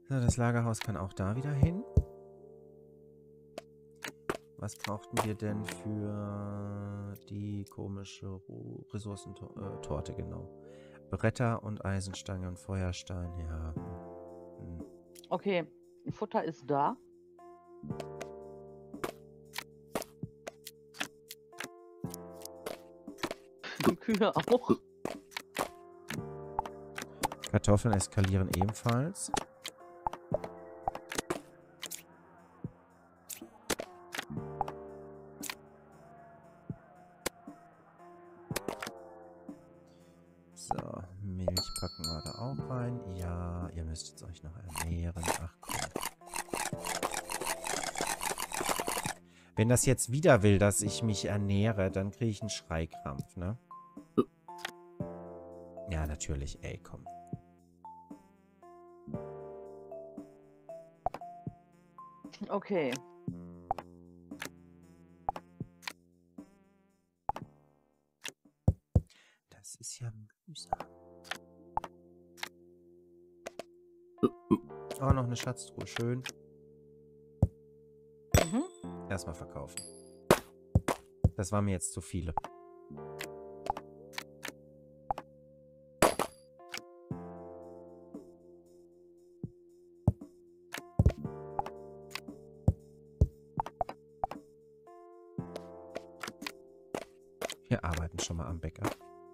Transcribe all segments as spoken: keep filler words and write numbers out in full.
So, das Lagerhaus kann auch da wieder hin. Was brauchten wir denn für die komische Ressourcentorte, genau? Bretter und Eisenstange und Feuerstein, ja. Hm. Okay, Futter ist da. Kühe auch. Kartoffeln eskalieren ebenfalls. So, Milch packen wir da auch rein. Ja, ihr müsst jetzt euch noch ernähren. Ach komm. Wenn das jetzt wieder will, dass ich mich ernähre, dann kriege ich einen Schreikrampf, ne? Ja, natürlich. Ey, komm. Okay. Das ist ja mühsam. Oh, noch eine Schatztruhe. Schön. Mhm. Erstmal verkaufen. Das war mir jetzt zu viele. Wir arbeiten schon mal am Bäcker.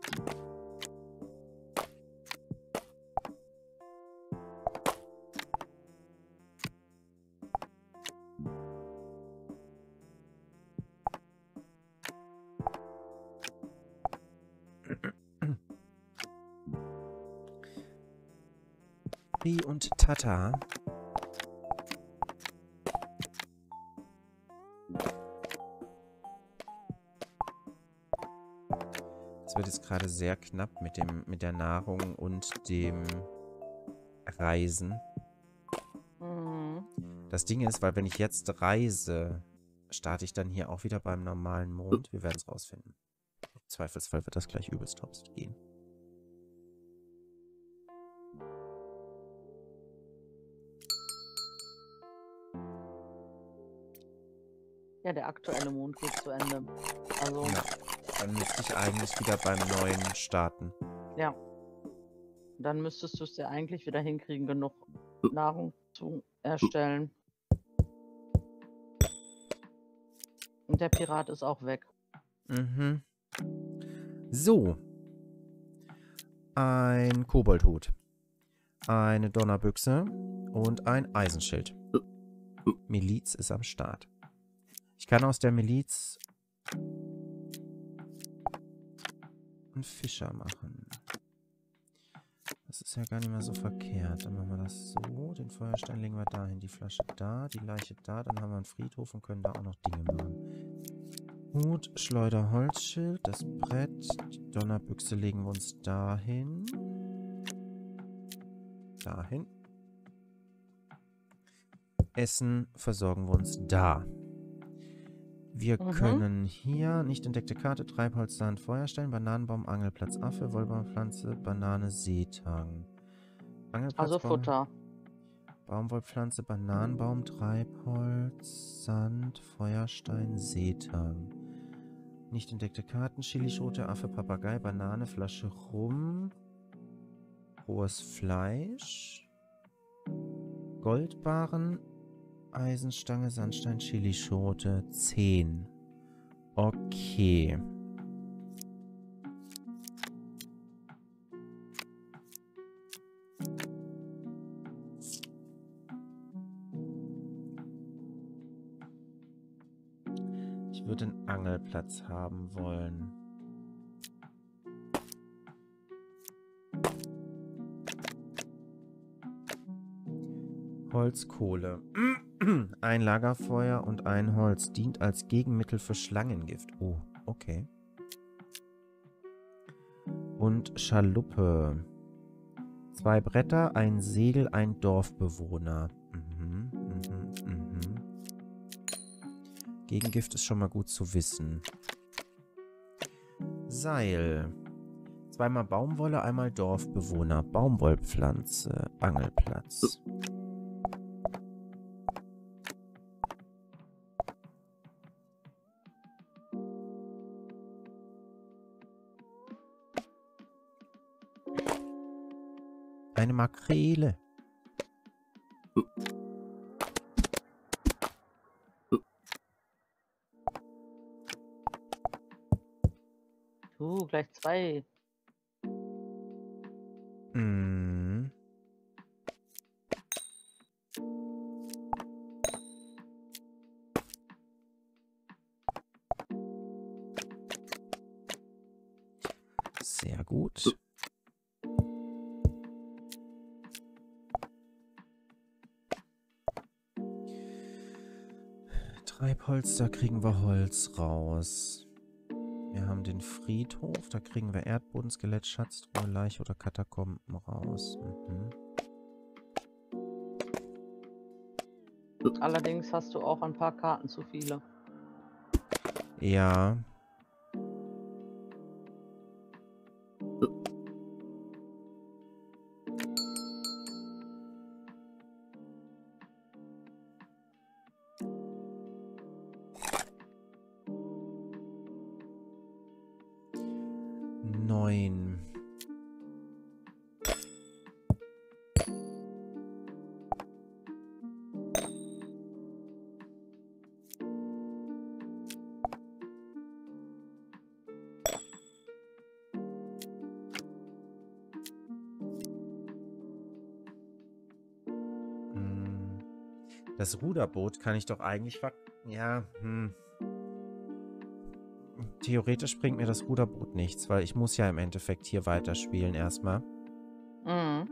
Ri und Tata. Es wird jetzt gerade sehr knapp mit dem, mit der Nahrung und dem Reisen. Mhm. Das Ding ist, weil wenn ich jetzt reise, starte ich dann hier auch wieder beim normalen Mond. Wir werden es rausfinden. Im Zweifelsfall wird das gleich übelst hops gehen. Ja, der aktuelle Mond geht zu Ende. Also. Ja, dann müsste ich eigentlich wieder beim neuen starten. Ja. Dann müsstest du es ja eigentlich wieder hinkriegen, genug Nahrung zu erstellen. Und der Pirat ist auch weg. Mhm. So. Ein Koboldhut. Eine Donnerbüchse und ein Eisenschild. Miliz ist am Start. Ich kann aus der Miliz einen Fischer machen. Das ist ja gar nicht mehr so verkehrt. Dann machen wir das so. Den Feuerstein legen wir dahin. Die Flasche da, die Leiche da. Dann haben wir einen Friedhof und können da auch noch Dinge machen. Hut, Schleuder, Holzschild, das Brett. Die Donnerbüchse legen wir uns dahin. Dahin. Essen versorgen wir uns da. Wir Mhm. können hier, nicht entdeckte Karte, Treibholz, Sand, Feuerstein, Bananenbaum, Angelplatz, Affe, Wollbaumpflanze, Banane, Seetang. Angelplatz, Also Baum, Futter. Baumwollpflanze, Bananenbaum, Treibholz, Sand, Feuerstein, Seetang. Nicht entdeckte Karten, Chilischote, Affe, Papagei, Banane, Flasche Rum, rohes Fleisch, Goldbarren, Eisenstange, Sandstein, Chilischote, zehn. Okay. Ich würde einen Angelplatz haben wollen. Holzkohle. Ein Lagerfeuer und ein Holz dient als Gegenmittel für Schlangengift. Oh, okay. Und Schaluppe. Zwei Bretter, ein Segel, ein Dorfbewohner. Mhm, mhm, mhm. Gegengift ist schon mal gut zu wissen. Seil. Zweimal Baumwolle, einmal Dorfbewohner. Baumwollpflanze. Angelplatz. eine Makrele. Uh, gleich zwei. Mm. Sehr gut. Treibholz, da kriegen wir Holz raus. Wir haben den Friedhof, da kriegen wir Erdboden, Skelett, Schatztruhe, Leiche oder Katakomben raus. Mhm. Allerdings hast du auch ein paar Karten zu viele. Ja. Neun. Das Ruderboot kann ich doch eigentlich ver... Ja, hm. Theoretisch bringt mir das Ruderboot nichts, weil ich muss ja im Endeffekt hier weiterspielen erstmal. Mhm.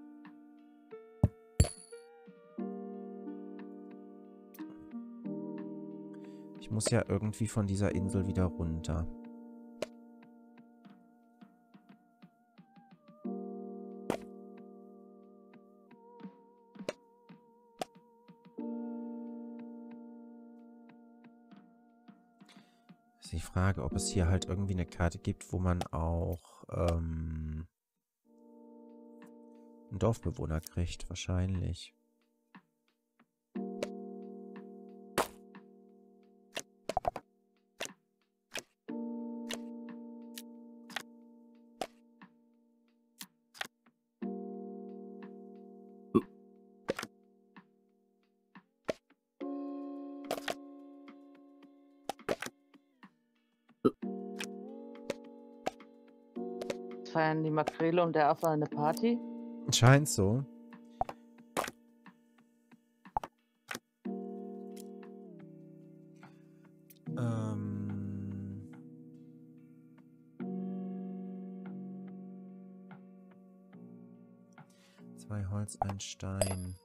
Ich muss ja irgendwie von dieser Insel wieder runter. Ist die Frage, ob es hier halt irgendwie eine Karte gibt, wo man auch ähm, einen Dorfbewohner kriegt. Wahrscheinlich. Feiern die Makrele und der Affe eine Party? Scheint so. Ähm. Zwei Holz, ein Stein.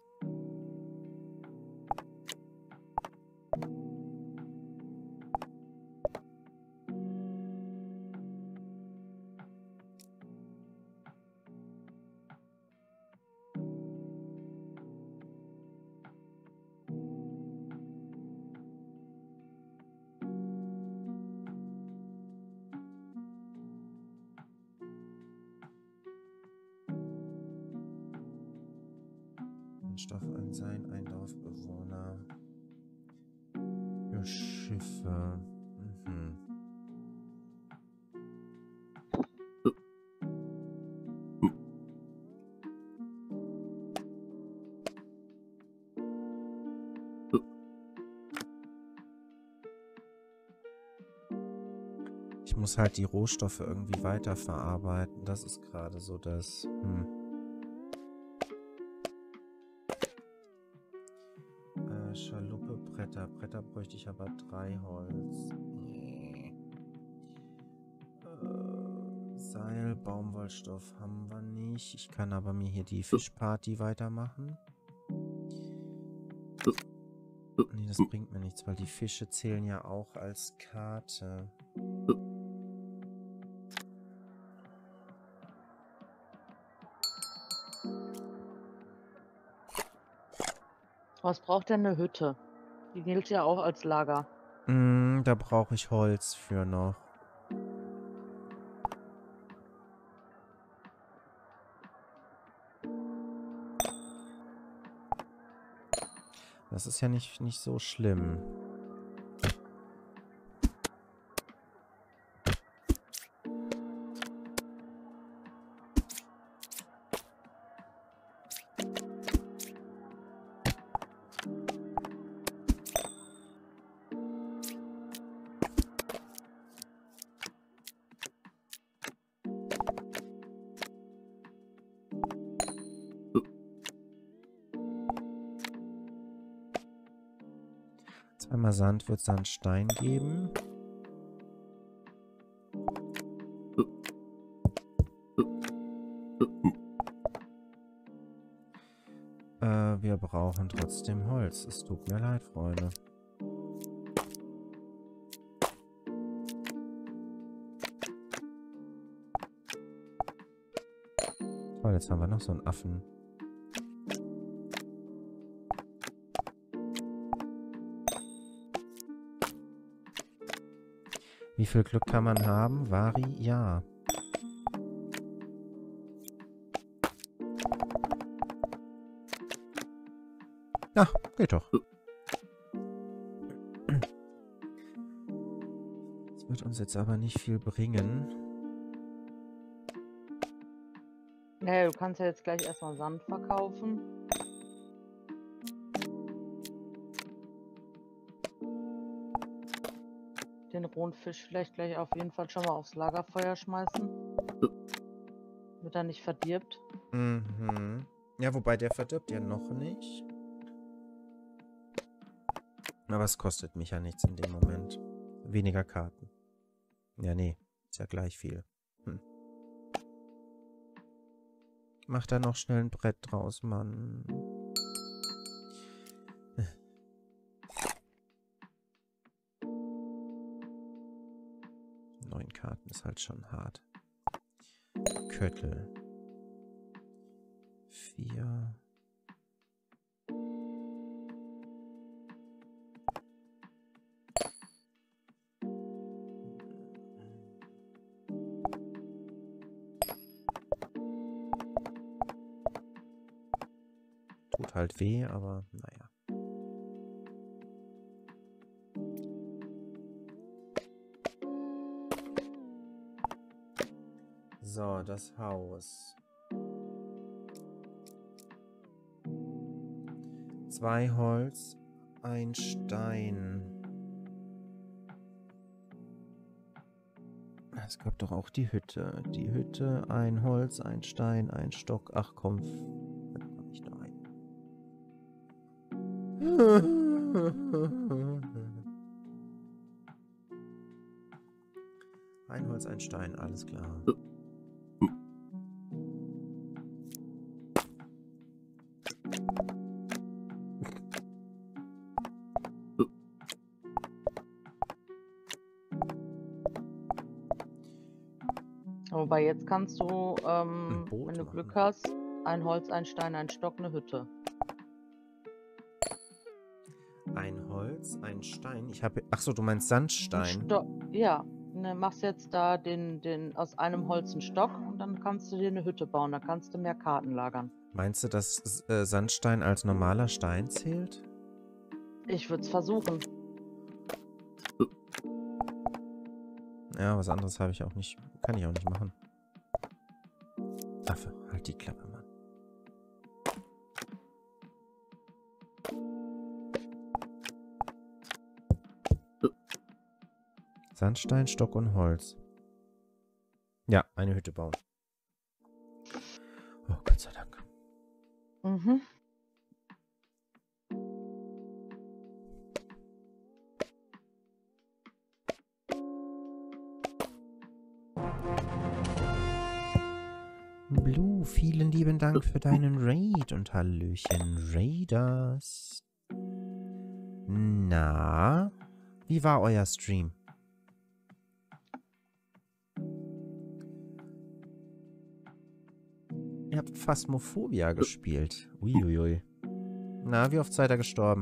Stoff an sein, ein Dorfbewohner. Für Schiffe. Mhm. Ich muss halt die Rohstoffe irgendwie weiterverarbeiten. Das ist gerade so das... Hm. Äh, Schaluppe, Bretter. Bretter bräuchte ich aber drei Holz. Nee. Äh, Seil, Baumwollstoff haben wir nicht. Ich kann aber mir hier die Fischparty weitermachen. Nee, das bringt mir nichts, weil die Fische zählen ja auch als Karte. Was braucht denn eine Hütte? Die gilt ja auch als Lager. Mm, da brauche ich Holz für noch. Das ist ja nicht, nicht so schlimm. Zweimal Sand wird es dann Stein geben. Äh, wir brauchen trotzdem Holz. Es tut mir leid, Freunde. Toll, jetzt haben wir noch so einen Affen. Wie viel Glück kann man haben? Vari, ja. Ach, geht doch. Das wird uns jetzt aber nicht viel bringen. Nee, du kannst ja jetzt gleich erstmal Sand verkaufen. Den rohen Fisch vielleicht gleich auf jeden Fall schon mal aufs Lagerfeuer schmeißen. Damit er nicht verdirbt. Mhm. Ja, wobei der verdirbt ja noch nicht. Aber es kostet mich ja nichts in dem Moment. Weniger Karten. Ja, nee. Ist ja gleich viel. Hm. Mach da noch schnell ein Brett draus, Mann. Neun Karten ist halt schon hart. Köttel. Vier. Tut halt weh, aber naja. So, das Haus. Zwei Holz, ein Stein. Es gab doch auch die Hütte. Die Hütte, ein Holz, ein Stein, ein Stock. Ach komm, da komm ich da rein. Ein Holz, ein Stein, alles klar. Wobei jetzt kannst du, ähm, Boot wenn du machen. Glück hast, ein Holz, ein Stein, ein Stock, eine Hütte. Ein Holz, ein Stein. Ich habe. Ach so, du meinst Sandstein? Stock, ja. Ne, machst jetzt da den, den aus einem Holz einen Stock und dann kannst du dir eine Hütte bauen. Da kannst du mehr Karten lagern. Meinst du, dass äh, Sandstein als normaler Stein zählt? Ich würde es versuchen. Ja, was anderes habe ich auch nicht. Kann ich auch nicht machen. Dafür, halt die Klappe, Mann. Sandstein, Stock und Holz. Ja, eine Hütte bauen. Oh, Gott sei Dank. Mhm. Blue, vielen lieben Dank für deinen Raid und Hallöchen, Raiders. Na, wie war euer Stream? Ihr habt Phasmophobia gespielt. Uiuiui. Na, wie oft seid ihr gestorben?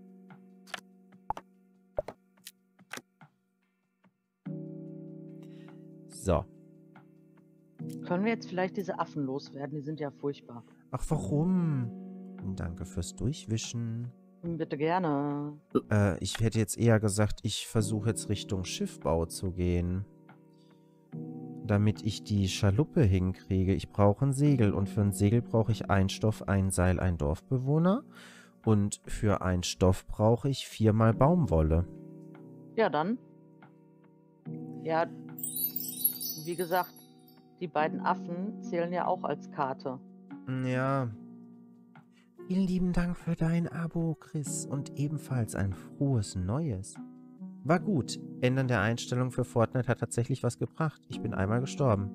So. Können wir jetzt vielleicht diese Affen loswerden? Die sind ja furchtbar. Ach, warum? Danke fürs Durchwischen. Bitte gerne. Äh, ich hätte jetzt eher gesagt, ich versuche jetzt Richtung Schiffbau zu gehen. Damit ich die Schaluppe hinkriege. Ich brauche ein Segel. Und für ein Segel brauche ich ein Stoff, ein Seil, ein Dorfbewohner. Und für einen Stoff brauche ich viermal Baumwolle. Ja, dann. Ja, wie gesagt, die beiden Affen zählen ja auch als Karte. Ja. Vielen lieben Dank für dein Abo, Chris. Und ebenfalls ein frohes Neues. War gut. Ändern der Einstellung für Fortnite hat tatsächlich was gebracht. Ich bin einmal gestorben.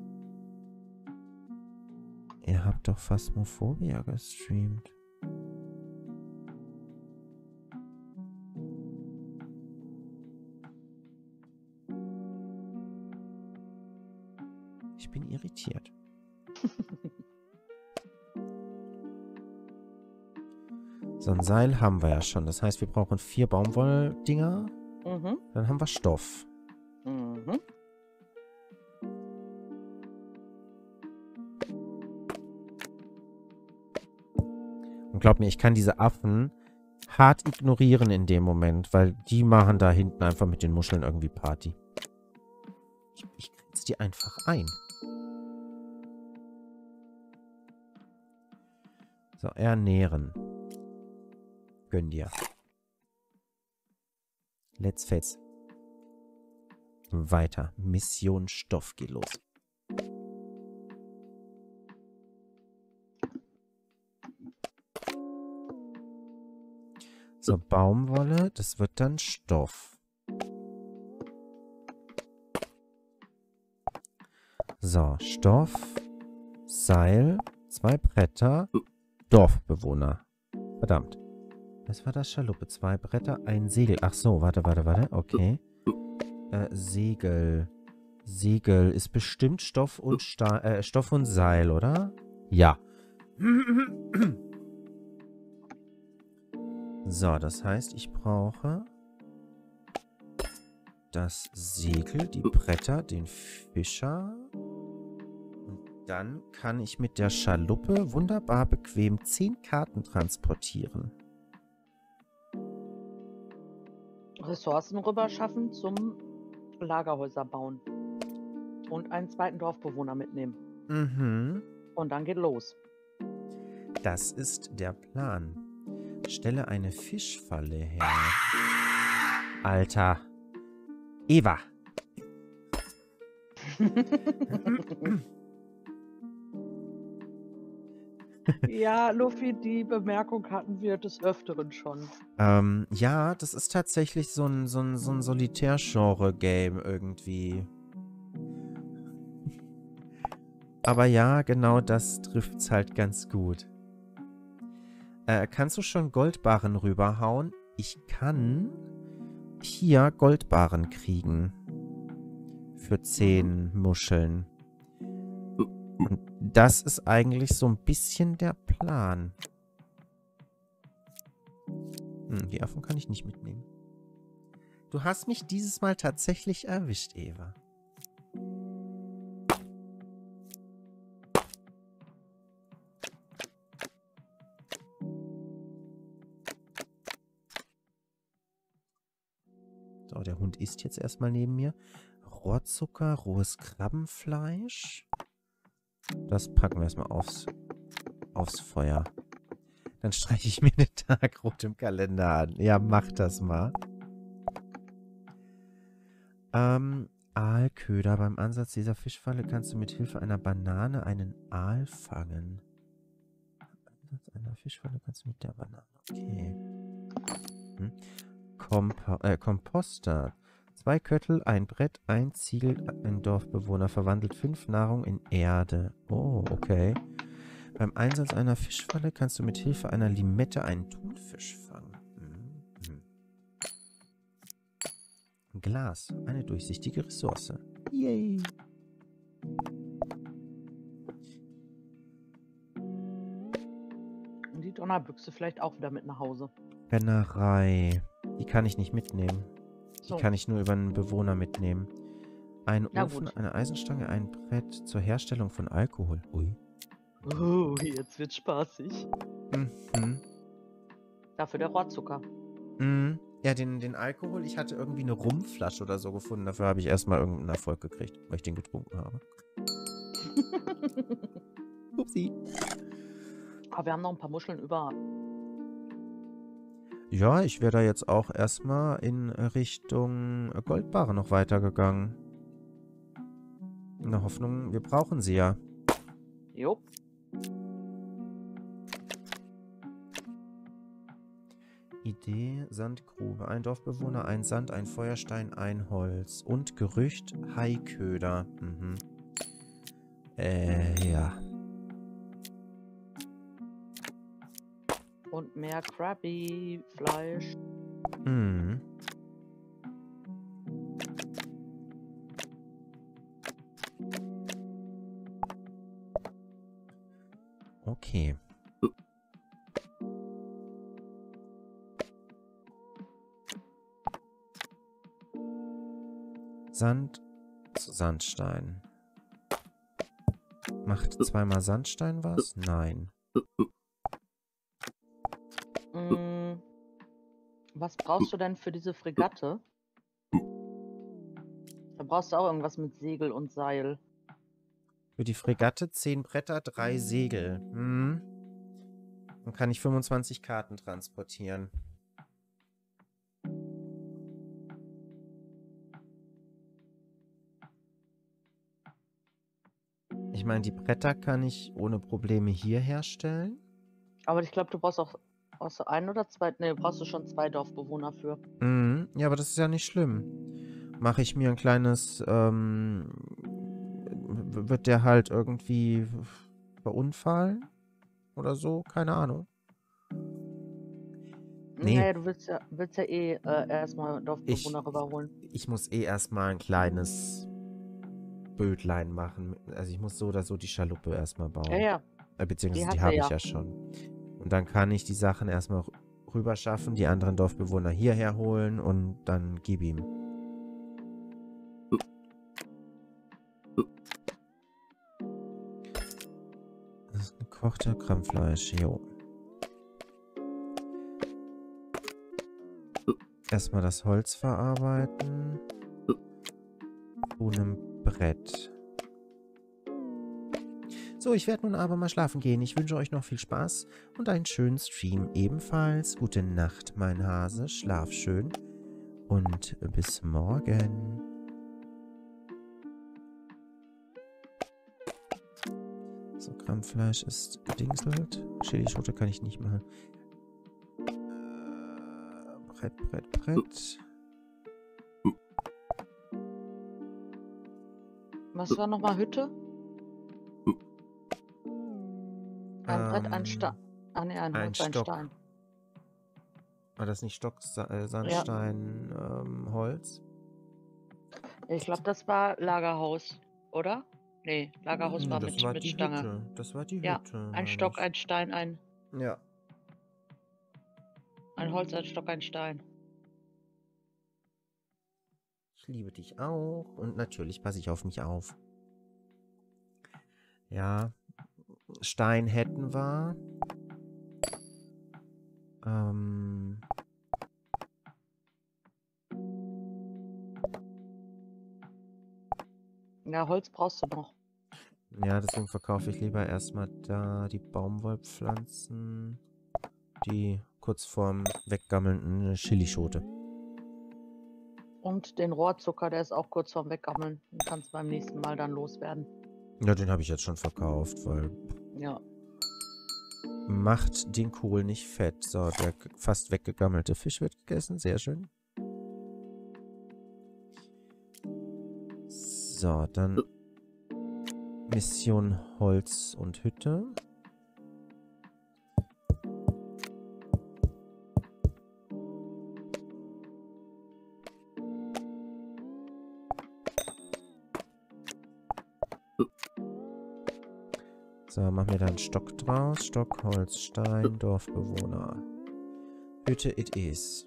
Ihr habt doch Phasmophobia gestreamt. Ich bin irritiert. So ein Seil haben wir ja schon. Das heißt, wir brauchen vier Baumwolldinger. Mhm. Dann haben wir Stoff. Mhm. Und glaub mir, ich kann diese Affen hart ignorieren in dem Moment, weil die machen da hinten einfach mit den Muscheln irgendwie Party. Ich, ich grenze die einfach ein. So, ernähren. Gönn dir. Let's face. Weiter. Mission Stoff geht los. So, Baumwolle, das wird dann Stoff. So, Stoff, Seil, zwei Bretter, Dorfbewohner. Verdammt. Was war das? Schaluppe, zwei Bretter, ein Segel. Ach so, warte, warte, warte. Okay. Äh, Segel. Segel ist bestimmt Stoff und Sta äh, Stoff und Seil, oder? Ja. So, das heißt, ich brauche das Segel, die Bretter, den Fischer. Und dann kann ich mit der Schaluppe wunderbar bequem zehn Karten transportieren. Ressourcen rüber schaffen zum Lagerhäuser bauen. Und einen zweiten Dorfbewohner mitnehmen. Mhm. Und dann geht los. Das ist der Plan. Stelle eine Fischfalle her. Alter. Eva. Ja, Luffy, die Bemerkung hatten wir des Öfteren schon. Ähm, ja, das ist tatsächlich so ein, so ein, so ein Solitär-Genre-Game irgendwie. Aber ja, genau das trifft's halt ganz gut. Äh, kannst du schon Goldbarren rüberhauen? Ich kann hier Goldbarren kriegen. Für zehn Muscheln. Und das ist eigentlich so ein bisschen der Plan. Hm, die Affen kann ich nicht mitnehmen. Du hast mich dieses Mal tatsächlich erwischt, Eva. So, der Hund isst jetzt erstmal neben mir. Rohrzucker, rohes Krabbenfleisch. Das packen wir erstmal aufs, aufs Feuer. Dann streiche ich mir den Tag rot im Kalender an. Ja, mach das mal. Ähm, Aalköder. Beim Ansatz dieser Fischfalle kannst du mit Hilfe einer Banane einen Aal fangen. Beim Ansatz einer Fischfalle kannst du mit der Banane. Okay. Hm. Kompo äh, Komposter. Zwei Köttel, ein Brett, ein Ziegel, ein Dorfbewohner verwandelt fünf Nahrung in Erde. Oh, okay. Beim Einsatz einer Fischfalle kannst du mit Hilfe einer Limette einen Thunfisch fangen. Mhm. Glas, eine durchsichtige Ressource. Yay! Und die Donnerbüchse vielleicht auch wieder mit nach Hause. Brennerei. Die kann ich nicht mitnehmen. Die So. kann ich nur über einen Bewohner mitnehmen. Ein Ja, Ofen, gut. eine Eisenstange, ein Brett zur Herstellung von Alkohol. Ui. Oh, jetzt wird's spaßig. Mhm. Dafür der Rohrzucker. Mhm. Ja, den, den Alkohol, ich hatte irgendwie eine Rumflasche oder so gefunden. Dafür habe ich erstmal irgendeinen Erfolg gekriegt, weil ich den getrunken habe. Upsi. Aber wir haben noch ein paar Muscheln über. Ja, ich wäre da jetzt auch erstmal in Richtung Goldbarre noch weitergegangen. In der Hoffnung, wir brauchen sie ja. Jo. Idee, Sandgrube. Ein Dorfbewohner, ein Sand, ein Feuerstein, ein Holz. Und Gerücht, Haiköder. Mhm. Äh, ja. Und mehr Krabby-Fleisch. Mhm. Okay. Sand zu Sandstein. Macht zweimal Sandstein was? Nein. Mm, was brauchst du denn für diese Fregatte? Da brauchst du auch irgendwas mit Segel und Seil. Für die Fregatte zehn Bretter, drei Segel. Hm. Dann kann ich fünfundzwanzig Karten transportieren. Ich meine, die Bretter kann ich ohne Probleme hier herstellen. Aber ich glaube, du brauchst auch, brauchst du ein oder zwei. Ne, brauchst du schon zwei Dorfbewohner für. Mhm. Ja, aber das ist ja nicht schlimm. Mache ich mir ein kleines, ähm, wird der halt irgendwie verunfallen? Oder so? Keine Ahnung. Nee. Naja, du willst ja, willst ja eh äh, erstmal Dorfbewohner Ich, rüberholen. ich muss eh erstmal ein kleines Bötlein machen. Also ich muss so oder so die Schaluppe erstmal bauen. Ja, ja. Äh, beziehungsweise Die die hast du habe ich ja. ja schon. Und dann kann ich die Sachen erstmal rüber schaffen, die anderen Dorfbewohner hierher holen und dann gib ihm. Das ist gekochter Krampfleisch, jo. Erstmal das Holz verarbeiten. Zu einem Brett. So, ich werde nun aber mal schlafen gehen. Ich wünsche euch noch viel Spaß und einen schönen Stream ebenfalls. Gute Nacht, mein Hase. Schlaf schön und bis morgen. So, Krampfleisch ist gedingselt. Chilischote kann ich nicht machen. Äh, Brett, Brett, Brett. Was war nochmal Hütte? Ein Ähm, Brett, ein Stein. Ah ne, ein ein Holz, ein Stock. Stein. War das nicht Stock, Sa äh, Sandstein, ja. ähm, Holz? Ich glaube, das war Lagerhaus, oder? Nee, Lagerhaus Hm, war das mit, war mit die Stange. Hütte. Das war die Ja, Hütte, ein meine Stock, ich. ein Stein, ein, Ja. ein Holz, ein Stock, ein Stein. Ich liebe dich auch. Und natürlich passe ich auf mich auf. Ja. Stein hätten wir. Ähm. Ja, Holz brauchst du noch. Ja, deswegen verkaufe ich lieber erstmal da die Baumwollpflanzen. Die kurz vorm weggammelnden Chilischote. Und den Rohrzucker, der ist auch kurz vorm Weggammeln. Den kannst du beim nächsten Mal dann loswerden. Ja, den habe ich jetzt schon verkauft, weil... Ja. Macht den Kohl nicht fett. So, der fast weggegammelte Fisch wird gegessen. Sehr schön. So, dann Mission Holz und Hütte. So, machen wir da einen Stock draus. Stock, Holz, Stein, Dorfbewohner. Hütte it is.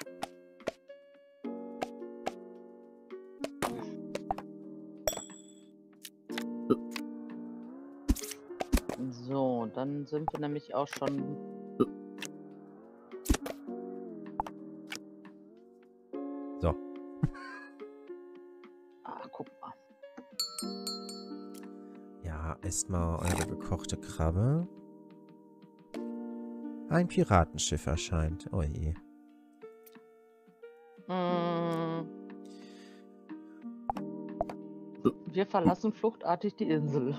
So, dann sind wir nämlich auch schon... So. Ah, guck mal. Ja, esst mal eure gekochte Krabbe. Ein Piratenschiff erscheint. Oh je. Mm. Wir verlassen fluchtartig die Insel.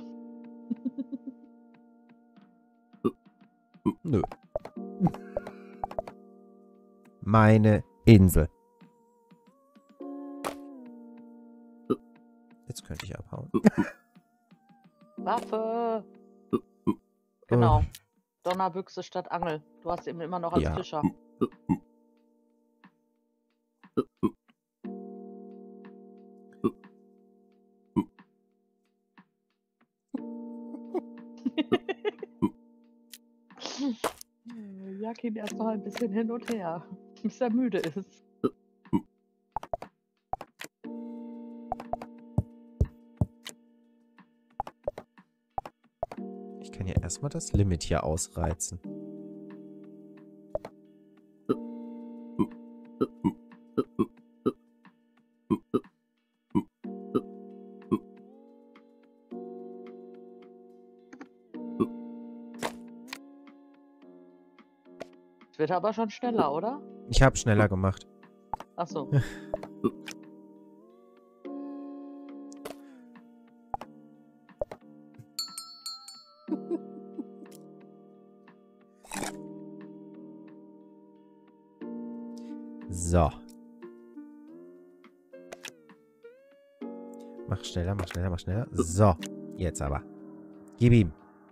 Nö. meine Insel. Jetzt könnte ich abhauen. Waffe! Genau. Oh. Donnerbüchse statt Angel. Du hast ihn immer noch als Ja. Fischer. Jag ihn erstmal ein bisschen hin und her, bis er müde ist. Ich kann ja erstmal das Limit hier ausreizen. Wird aber schon schneller, oder? Ich habe schneller gemacht. Ach so. So. Mach schneller, mach schneller, mach schneller. So. Jetzt aber. Gib ihm.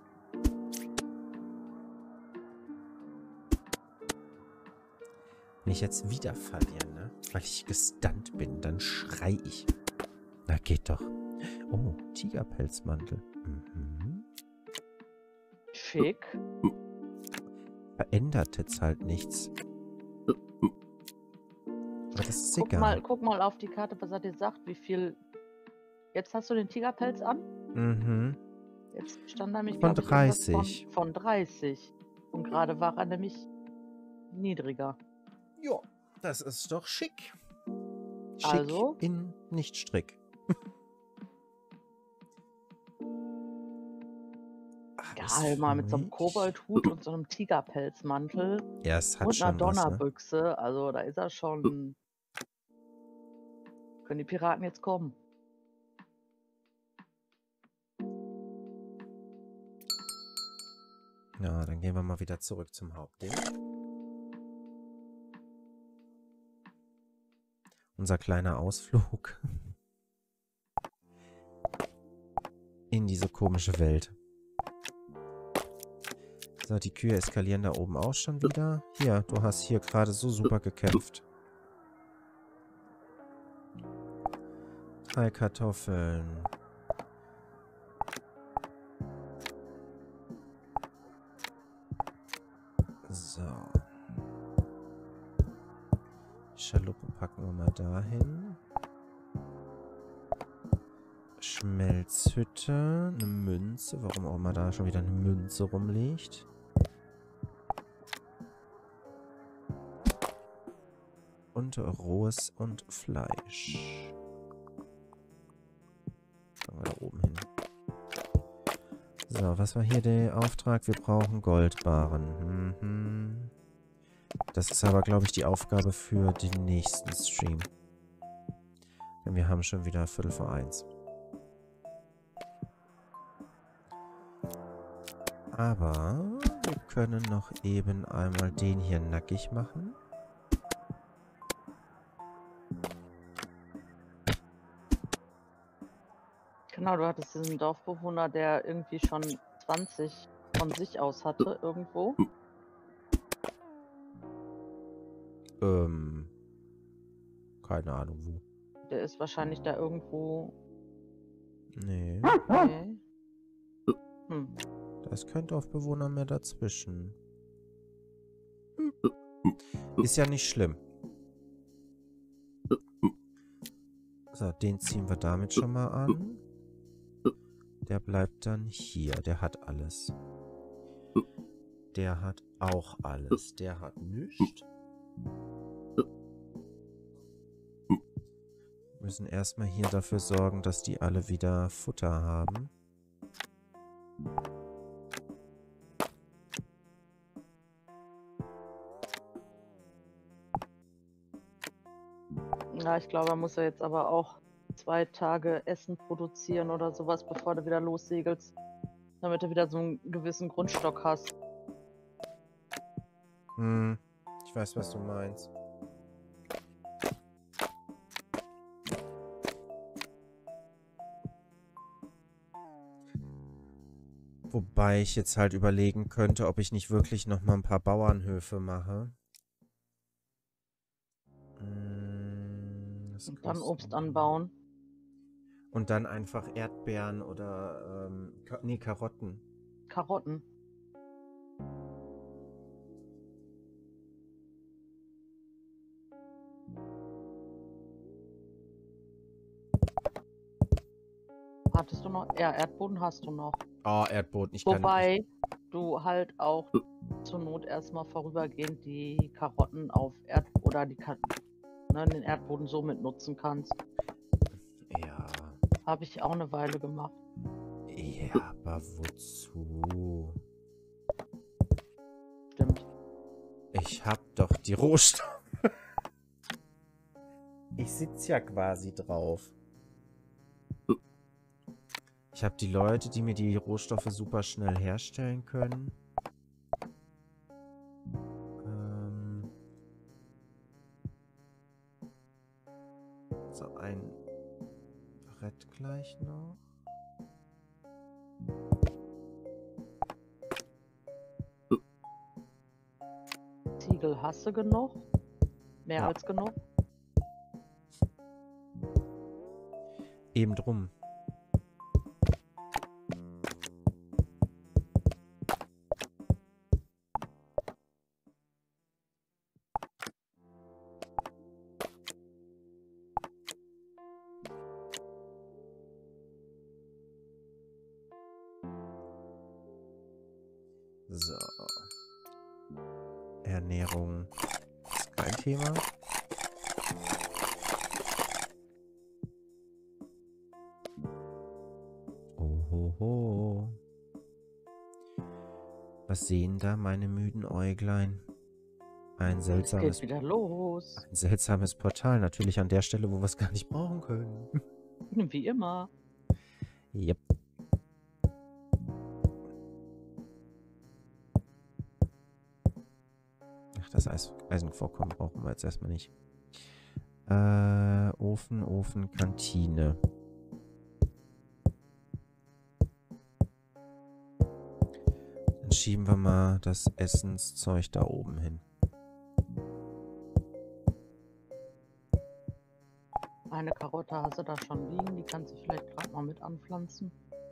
Wenn ich jetzt wieder verliere, ne? Weil ich gestunt bin, dann schrei ich. Na, geht doch. Oh, Tigerpelzmantel. Mhm. Schick. Verändert jetzt halt nichts. Aber das ist Guck egal. mal, guck mal auf die Karte, was er dir sagt, wie viel... Jetzt hast du den Tigerpelz an? Mhm. Jetzt stand nämlich, Von glaub ich, irgendwas dreißig. Von, von dreißig. Und gerade war er nämlich niedriger. Ja, das ist doch schick. Schick Also? in nicht Strick. Geil, mal mit so einem Koboldhut und so einem Tigerpelzmantel Ja, es hat und einer schon was, ne? Donnerbüchse. Also da ist er schon... Können die Piraten jetzt kommen? Ja, dann gehen wir mal wieder zurück zum Hauptding. Unser kleiner Ausflug in diese komische Welt. So, die Kühe eskalieren da oben auch schon wieder. Hier, du hast hier gerade so super gekämpft. Drei Kartoffeln. So. Schaluppe packen wir mal dahin. Schmelzhütte. Eine Münze. Warum auch immer da schon wieder eine Münze rumliegt. Und rohes und Fleisch. Fangen wir da oben hin. So, was war hier der Auftrag? Wir brauchen Goldbarren. Mhm. Das ist aber, glaube ich, die Aufgabe für den nächsten Stream. Denn wir haben schon wieder Viertel vor eins. Aber wir können noch eben einmal den hier nackig machen. Genau, du hattest diesen Dorfbewohner, der irgendwie schon zwanzig von sich aus hatte, irgendwo. Ähm, keine Ahnung wo. Der ist wahrscheinlich da irgendwo... Nee, Nee. Hm. da ist kein Dorfbewohner mehr dazwischen. Ist ja nicht schlimm. So, den ziehen wir damit schon mal an. Der bleibt dann hier. Der hat alles. Der hat auch alles. Der hat nichts. Wir müssen erstmal hier dafür sorgen, dass die alle wieder Futter haben. Ja, ich glaube, er muss ja jetzt aber auch zwei Tage Essen produzieren oder sowas, bevor du wieder lossegelst. Damit du wieder so einen gewissen Grundstock hast. Hm, ich weiß, was du meinst. Wobei ich jetzt halt überlegen könnte, ob ich nicht wirklich noch mal ein paar Bauernhöfe mache. Hm, das Und dann kostet- Obst anbauen. Und dann einfach Erdbeeren oder, ähm, Ka nee, Karotten. Karotten. Hattest du noch? Ja, Erdboden hast du noch. Oh, Erdboden. Ich kann nicht. Wobei du halt auch zur Not erstmal vorübergehend die Karotten auf Erd oder die Ka ne, den Erdboden so mit nutzen kannst. Ja. Habe ich auch eine Weile gemacht. Ja, aber wozu? Stimmt. Ich hab doch die Rohstoffe. Ich sitze ja quasi drauf. Ich habe die Leute, die mir die Rohstoffe super schnell herstellen können. Ähm so, ein Brett gleich noch. Ziegel hast du genug? Mehr Ja. als genug? Eben drum. So. Ernährung ist kein Thema. Ohoho. Was sehen da meine müden Äuglein? Ein Es seltsames, geht wieder los. ein seltsames Portal. Natürlich an der Stelle, wo wir es gar nicht brauchen können. Wie immer. Yep. Ach, das Eis Eisenvorkommen brauchen wir jetzt erstmal nicht. Äh, Ofen, Ofen, Kantine. Dann schieben wir mal das Essenszeug da oben hin. Eine Karotte hast du da schon liegen, die kannst du vielleicht gerade mal mit anpflanzen.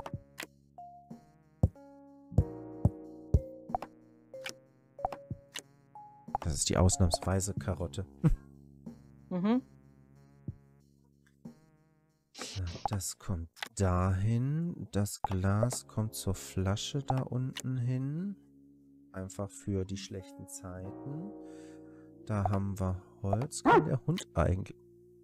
Das ist die ausnahmsweise Karotte. Mhm. Das kommt dahin. Das Glas kommt zur Flasche da unten hin. Einfach für die schlechten Zeiten. Da haben wir Holz. Kann der Hund eigentlich...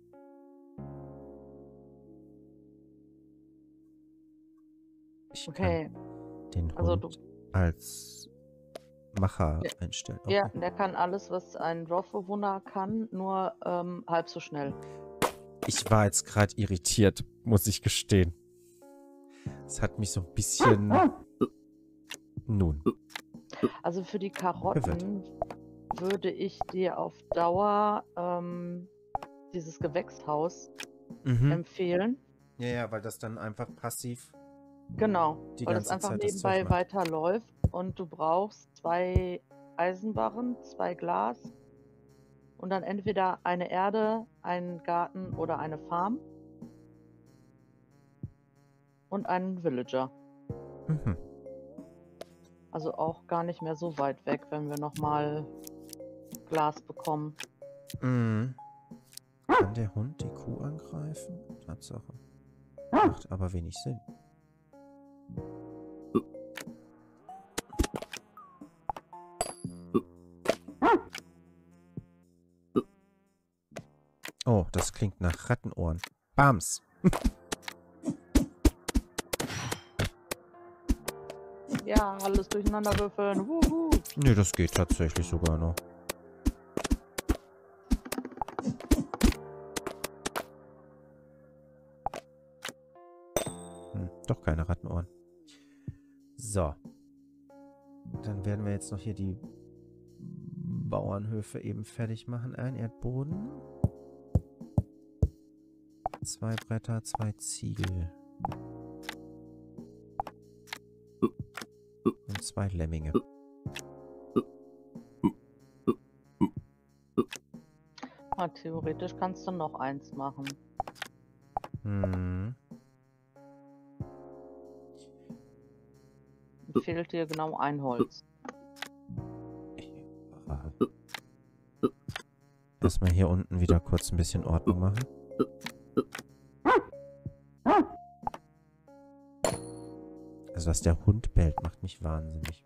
Ich Okay. kann den Hund Also du, als Macher Ja. einstellen. Okay. ja, der kann alles, was ein Dorfbewohner kann, nur ähm, halb so schnell. Ich war jetzt gerade irritiert, muss ich gestehen. Es hat mich so ein bisschen... Nun. Also für die Karotten würde ich dir auf Dauer ähm, dieses Gewächshaus Mhm. empfehlen. Ja, ja, weil das dann einfach passiv... Genau, Die weil das ganze einfach Zeit das nebenbei Zeug macht. weiterläuft und du brauchst zwei Eisenbarren, zwei Glas und dann entweder eine Erde, einen Garten oder eine Farm und einen Villager. Mhm. Also auch gar nicht mehr so weit weg, wenn wir nochmal Glas bekommen. Mhm. Kann der Hund die Kuh angreifen? Tatsache. Macht aber wenig Sinn. Oh, das klingt nach Rattenohren. Bams! Ja, alles durcheinander würfeln. Wuhu. Nö, das geht tatsächlich sogar noch. Hm, doch keine Rattenohren. So. Dann werden wir jetzt noch hier die Bauernhöfe eben fertig machen. Ein Erdboden. Zwei Bretter, zwei Ziegel. zwei Lemminge. Ja, theoretisch kannst du noch eins machen. Hm. Fehlt dir genau ein Holz. Erstmal hier unten wieder kurz ein bisschen Ordnung machen. Also, dass der Hund bellt, macht mich wahnsinnig.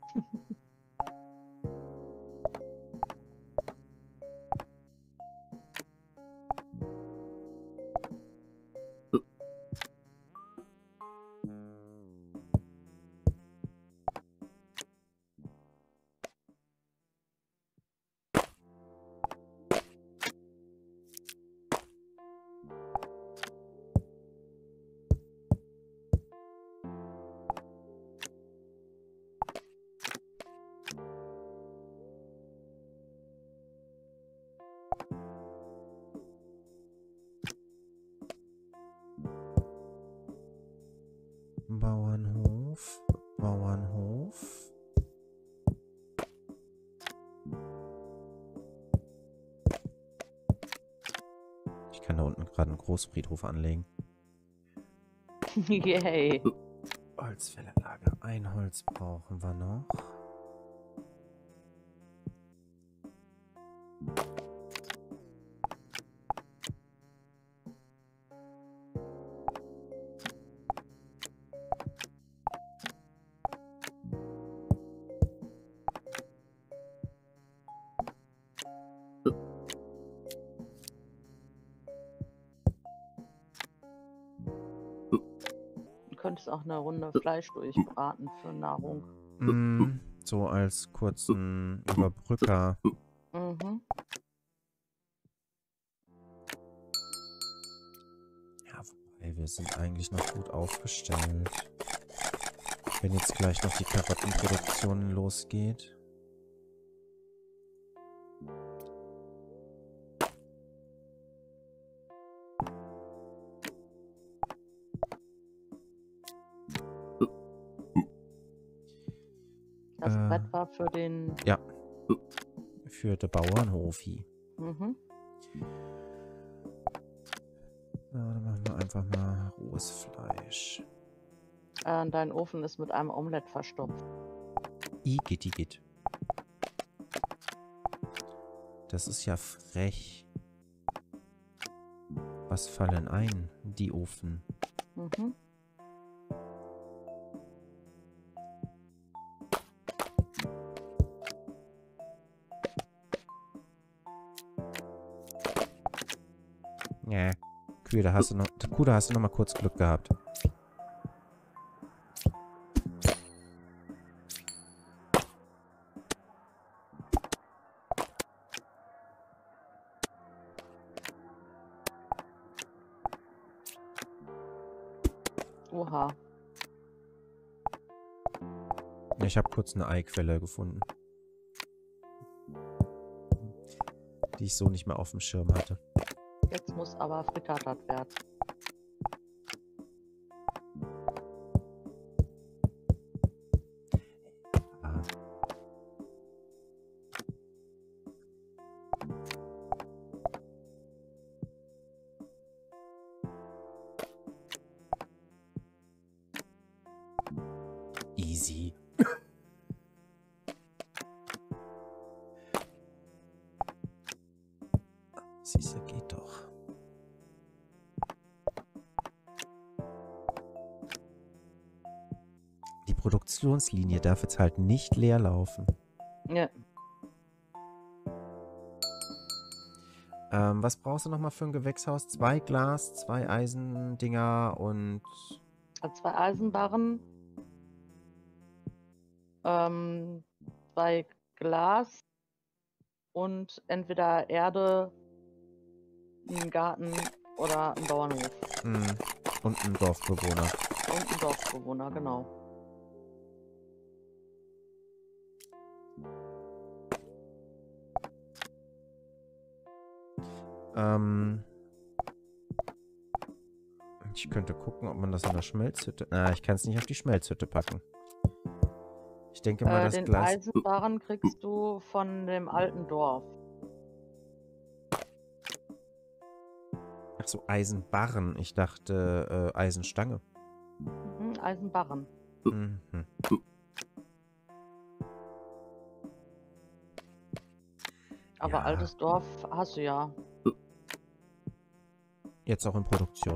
Bauernhof, Bauernhof. Ich kann da unten gerade einen Großfriedhof anlegen. Yay. Holzfällerlager. Ein Holz brauchen wir noch. Du könntest auch eine Runde Fleisch durchbraten für Nahrung. Mm, so als kurzen Überbrücker. Mhm. Ja, wobei wir sind eigentlich noch gut aufgestellt. Wenn jetzt gleich noch die Karottenproduktion losgeht. Das Äh, Brett war für den... Ja. Für den Bauernhofi. Mhm. So, dann machen wir einfach mal rohes Fleisch. Äh, dein Ofen ist mit einem Omelett verstopft. Igitt. Das ist ja frech. Was fallen ein, die Ofen? Mhm. Ja. Kühe, da hast du noch, Kuh, da hast du noch mal kurz Glück gehabt. Oha. Ich habe kurz eine Eiquelle gefunden. Die ich so nicht mehr auf dem Schirm hatte. Jetzt muss aber frittatat werden. Ah. Easy. Siehste, geht doch. Die Produktionslinie darf jetzt halt nicht leer laufen. Ja. Ähm, was brauchst du nochmal für ein Gewächshaus? Zwei Glas, zwei Eisendinger und... Zwei Eisenbarren. Ähm, zwei Glas. Und entweder Erde, einen Garten oder einen Bauernhof. Hm, und ein Dorfbewohner. Und ein Dorfbewohner, genau. Ähm, ich könnte gucken, ob man das in der Schmelzhütte... Ah, ich kann es nicht auf die Schmelzhütte packen. Ich denke mal, Äh, das den Glas... Eisenbarren kriegst du von dem alten Dorf. Ach so, Eisenbarren. Ich dachte äh, Eisenstange. Mhm, Eisenbarren. Mhm. Aber Ja. altes Dorf hast du ja. Jetzt auch in Produktion.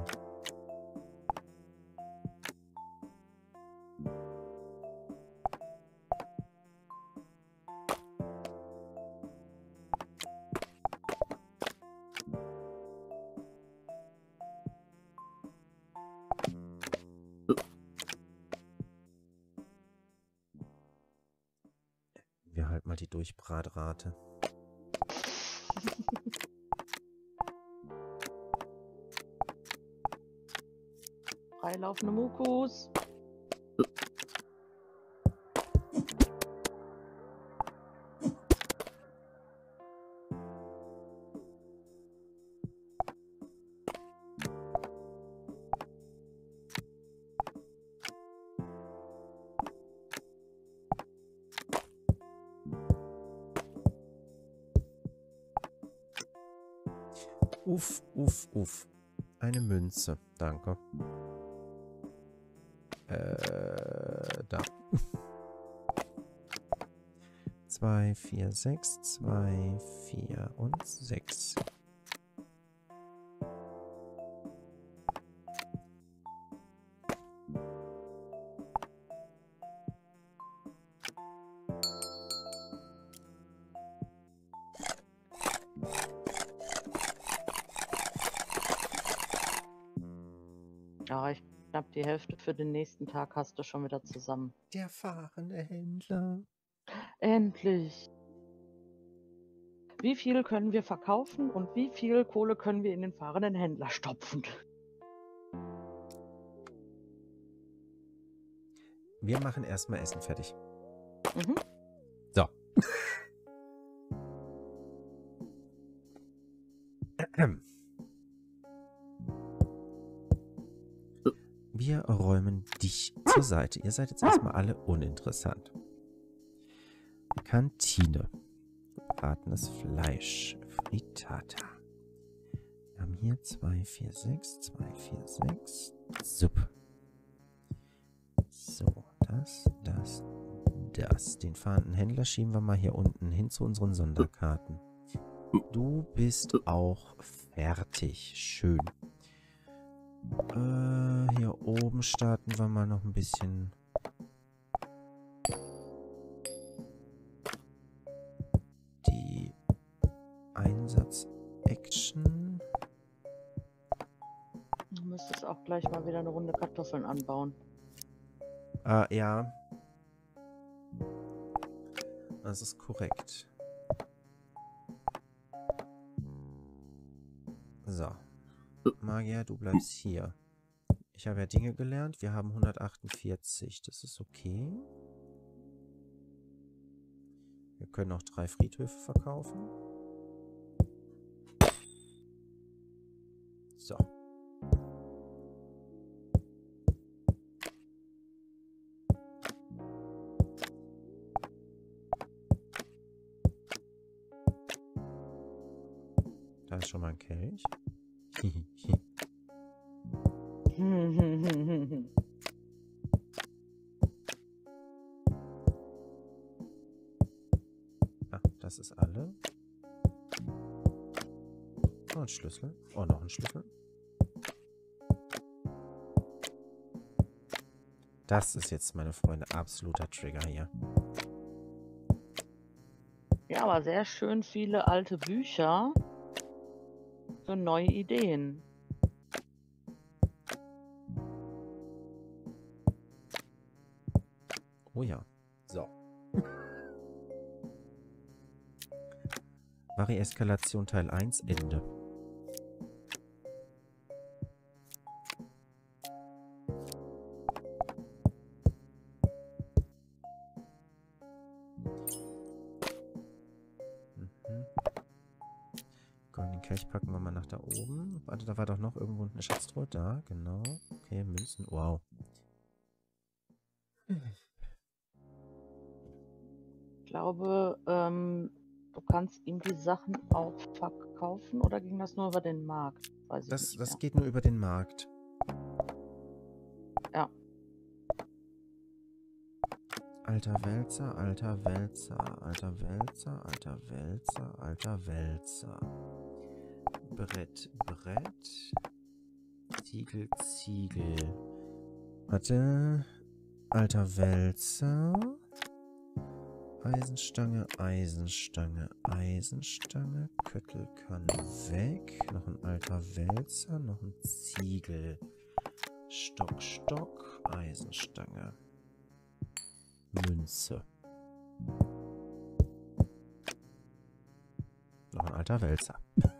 Wir halten mal die Durchbratrate. Freilaufende Mukus. Uff, uff, uff. Eine Münze. Danke. Äh, da. Zwei, vier, sechs, zwei, vier und sechs. Ja, ich glaube, die Hälfte für den nächsten Tag hast du schon wieder zusammen. Der fahrende Händler. Endlich! Wie viel können wir verkaufen und wie viel Kohle können wir in den fahrenden Händler stopfen? Wir machen erstmal Essen fertig. Mhm. So. Wir räumen dich zur Seite. Ihr seid jetzt erstmal alle uninteressant. Kantine. Gebratenes Fleisch. Frittata. Wir haben hier zwei, vier, sechs, zwei, vier, sechs. Suppe. So, das, das, das. Den fahrenden Händler schieben wir mal hier unten hin zu unseren Sonderkarten. Du bist auch fertig. Schön. Äh, hier oben starten wir mal noch ein bisschen. Die Einsatz-Action. Du müsstest auch gleich mal wieder eine Runde Kartoffeln anbauen. Ah, ja. Das ist korrekt. So. Magier, du bleibst hier. Ich habe ja Dinge gelernt. Wir haben hundertachtundvierzig. Das ist okay. Wir können auch drei Friedhöfe verkaufen. So. Da ist schon mal ein Kelch. Ah, das ist alle. Oh, ein Schlüssel. Oh, noch ein Schlüssel. Das ist jetzt, meine Freunde, absoluter Trigger hier. Ja, aber sehr schön viele alte Bücher für neue Ideen. Oh ja. So. Vari-Eskalation Teil eins, Ende. Mhm. Goldenen Kelch packen wir mal nach da oben. Warte, da war doch noch irgendwo eine Schatztruhe. Da, genau. Okay, Münzen. Wow. glaube, ähm, du kannst ihm die Sachen auch verkaufen oder ging das nur über den Markt? Weiß ich Das, nicht das mehr. geht nur über den Markt. Ja. Alter Wälzer, alter Wälzer, alter Wälzer, alter Wälzer, alter Wälzer. Brett, Brett. Ziegel, Ziegel. Warte. Alter Wälzer. Eisenstange, Eisenstange, Eisenstange. Köttel kann weg. Noch ein alter Wälzer, noch ein Ziegel. Stock, Stock, Eisenstange. Münze. Noch ein alter Wälzer.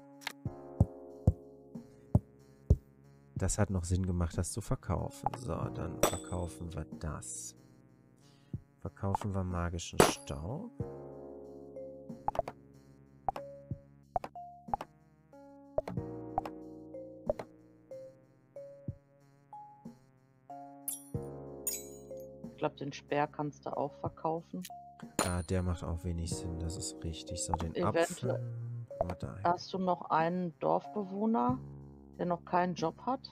Das hat noch Sinn gemacht, das zu verkaufen. So, dann verkaufen wir das. Verkaufen wir magischen Staub. Ich glaube, den Speer kannst du auch verkaufen. Ja, der macht auch wenig Sinn, das ist richtig. So, den Eventuell Apfel. Warte, hast du noch einen Dorfbewohner, der noch keinen Job hat?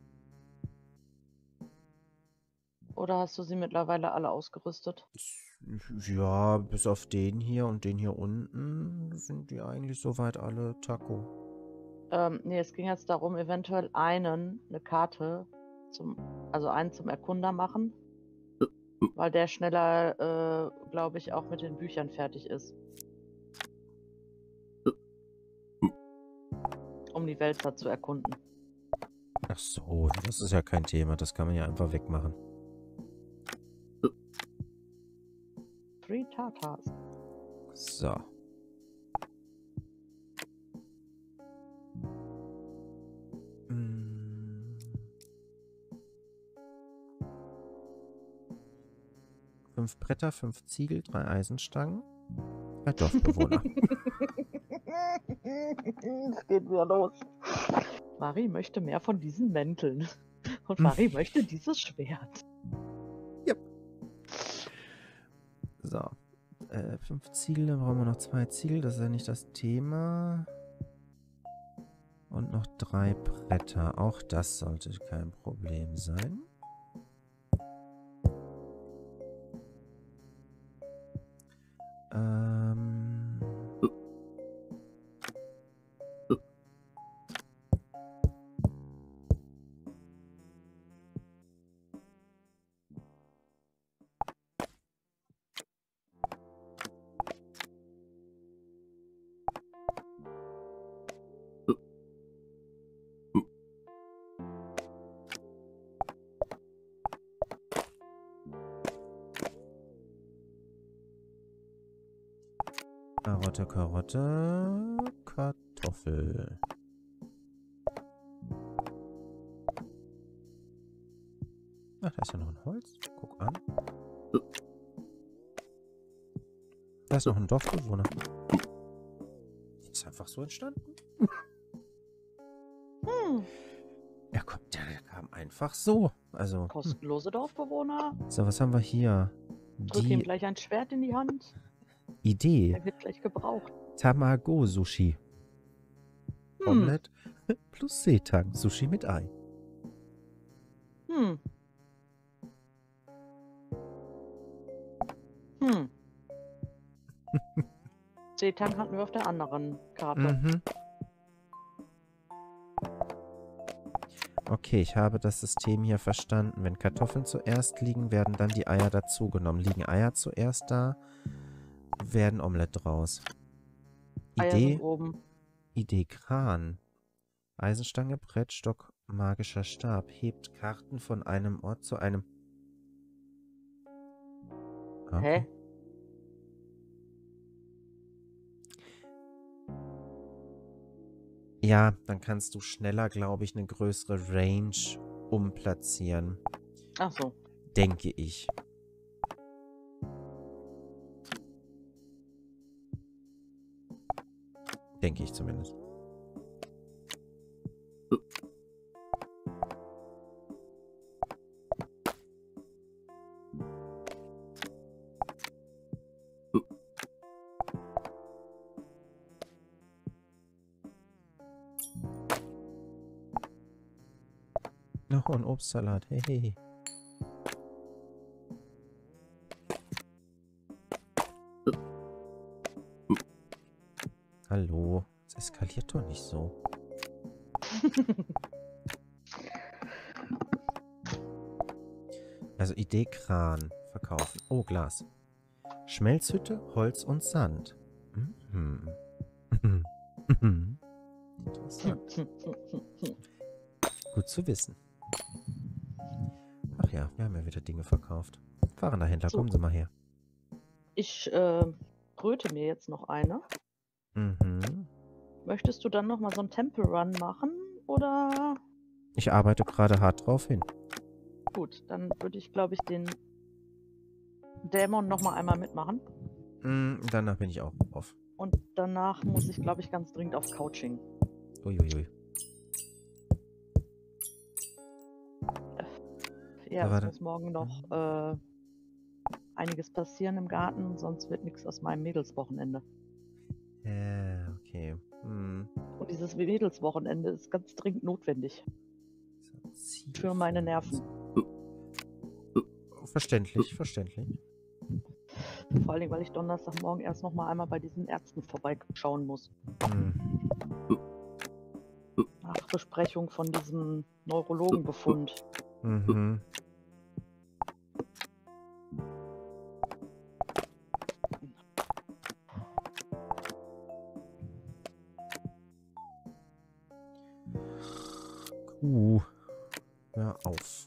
Oder hast du sie mittlerweile alle ausgerüstet? ja, bis auf den hier und den hier unten sind die eigentlich soweit alle Taco. Ähm, nee, es ging jetzt darum, eventuell einen, eine Karte, zum, also einen zum Erkunder machen, weil der schneller, äh, glaube ich, auch mit den Büchern fertig ist. Um die Wälzer zu erkunden. Ach so, das ist ja kein Thema, das kann man ja einfach wegmachen. Three Tartars. So. Hm. Fünf Bretter, fünf Ziegel, drei Eisenstangen. Drei Dorfbewohner. Es geht wieder los. Marie möchte mehr von diesen Mänteln. Und Hm. Marie möchte dieses Schwert. Yep. So. Äh, fünf Ziegel, dann brauchen wir noch zwei Ziegel. Das ist ja nicht das Thema. Und noch drei Bretter. Auch das sollte kein Problem sein. Ähm... Karotte, Karotte, Kartoffel. Ach, da ist ja noch ein Holz. Guck an. Da ist noch ein Dorfbewohner. Ist einfach so entstanden. Hm. Er kommt, der kam einfach so. Also. Kostenlose Dorfbewohner. So, was haben wir hier? Drück ihm Die gleich ein Schwert in die Hand. Idee. Er wird gleich gebraucht. Tamago Sushi. Hm. Omelette plus Seetang. Sushi mit Ei. Hm. Hm. Seetang hatten wir auf der anderen Karte. Mhm. Okay, ich habe das System hier verstanden. Wenn Kartoffeln zuerst liegen, werden dann die Eier dazugenommen. Liegen Eier zuerst da, werden Omelette draus. Eier Idee, sind oben. Idee Kran. Eisenstange, Brettstock, magischer Stab. Hebt Karten von einem Ort zu einem... Okay. Hä? Ja, dann kannst du schneller, glaube ich, eine größere Range umplatzieren. Ach so. Denke ich. Denke ich zumindest. Oh, ein Obstsalat. Hey, hey. Hallo. Es eskaliert doch nicht so. Also Idee Kran verkaufen. Oh, Glas. Schmelzhütte, Holz und Sand. Mhm. Interessant. Gut zu wissen. Ach ja, wir haben ja wieder Dinge verkauft. Fahrender Händler, So. kommen Sie mal her. Ich äh, bröte mir jetzt noch eine. Mhm. Möchtest du dann nochmal so einen Temple Run machen? Oder? Ich arbeite gerade hart drauf hin. Gut, dann würde ich, glaube ich, den Dämon nochmal einmal mitmachen. Mhm, danach bin ich auch auf. Und danach muss ich, glaube ich, ganz dringend auf Couching. Uiuiui. Ja, Aber es da- muss morgen noch äh, einiges passieren im Garten, sonst wird nichts aus meinem Mädelswochenende. Ja, okay. Hm. Und dieses Mädelswochenende ist ganz dringend notwendig. So, Ziel Für meine Nerven. Verständlich, verständlich. Vor allen Dingen, weil ich Donnerstagmorgen erst noch mal einmal bei diesen Ärzten vorbeischauen muss. Hm. Nach Besprechung von diesem Neurologenbefund. Mhm. Uh. Hör auf.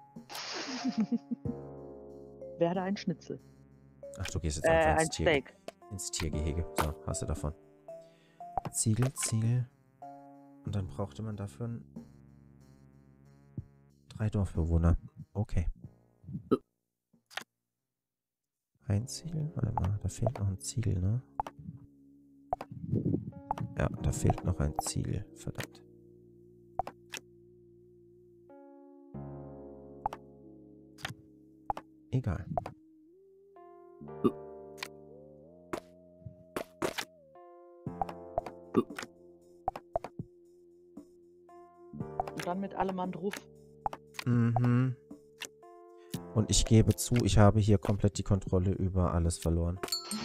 Werde ein Schnitzel. Ach, du gehst jetzt Äh, einfach ein ins, Tier, Steak. ins Tiergehege. So, hast du davon. Ziegel, Ziegel. Und dann brauchte man dafür ein drei Dorfbewohner. Okay. Ein Ziegel? Warte mal, da fehlt noch ein Ziegel, ne? Ja, da fehlt noch ein Ziegel. Verdammt. Egal. Und dann mit allem Andruf. Mhm. Und ich gebe zu, ich habe hier komplett die Kontrolle über alles verloren.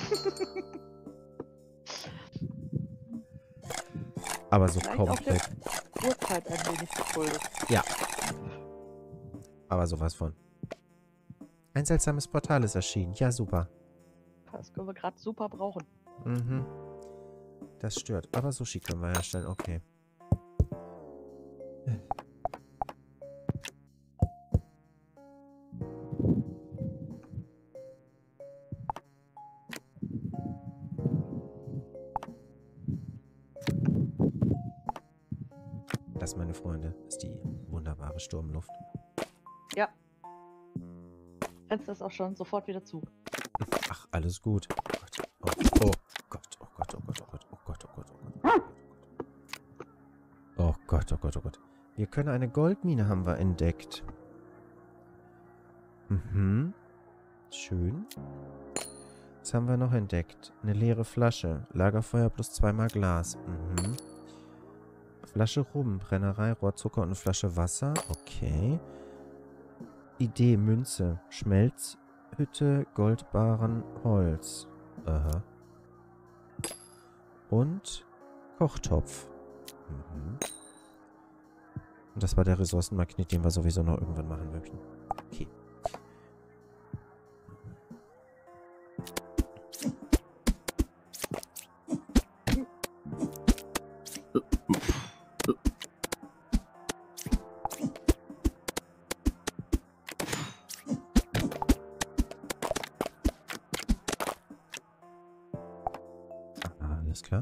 Aber so Vielleicht auch komplett. der Uhrzeit ein wenig geschuldet. Ja. Aber sowas von. Ein seltsames Portal ist erschienen. Ja, super. Das können wir gerade super brauchen. Mhm. Das stört. Aber Sushi können wir herstellen. Okay. Das, meine Freunde, ist die wunderbare Sturmluft. Ja. Fenster ist auch schon sofort wieder zu. Ach, alles gut. Oh Gott. Oh, oh Gott, oh Gott, oh Gott, oh Gott, oh Gott, oh Gott, oh Gott. Oh Gott, oh Gott, oh Gott. Wir können eine Goldmine haben wir entdeckt. Mhm. Schön. Was haben wir noch entdeckt? Eine leere Flasche. Lagerfeuer plus zweimal Glas. Mhm. Flasche Rum, Brennerei, Rohrzucker und eine Flasche Wasser. Okay. Idee, Münze, Schmelzhütte, Goldbarren, Holz. Aha. Und Kochtopf. Mhm. Und das war der Ressourcenmagnet, den wir sowieso noch irgendwann machen möchten. Okay. Alles klar.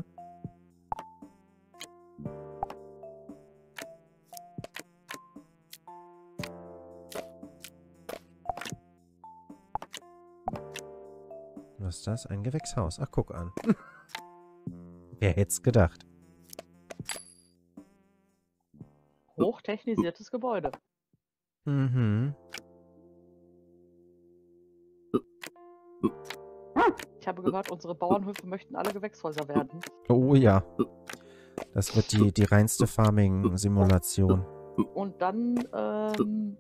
Was ist das? Ein Gewächshaus. Ach, guck an. Wer hätte es gedacht? Hochtechnisiertes Gebäude. Mhm. Ich habe gehört, unsere Bauernhöfe möchten alle Gewächshäuser werden. Oh ja. Das wird die, die reinste Farming-Simulation. Und dann ähm,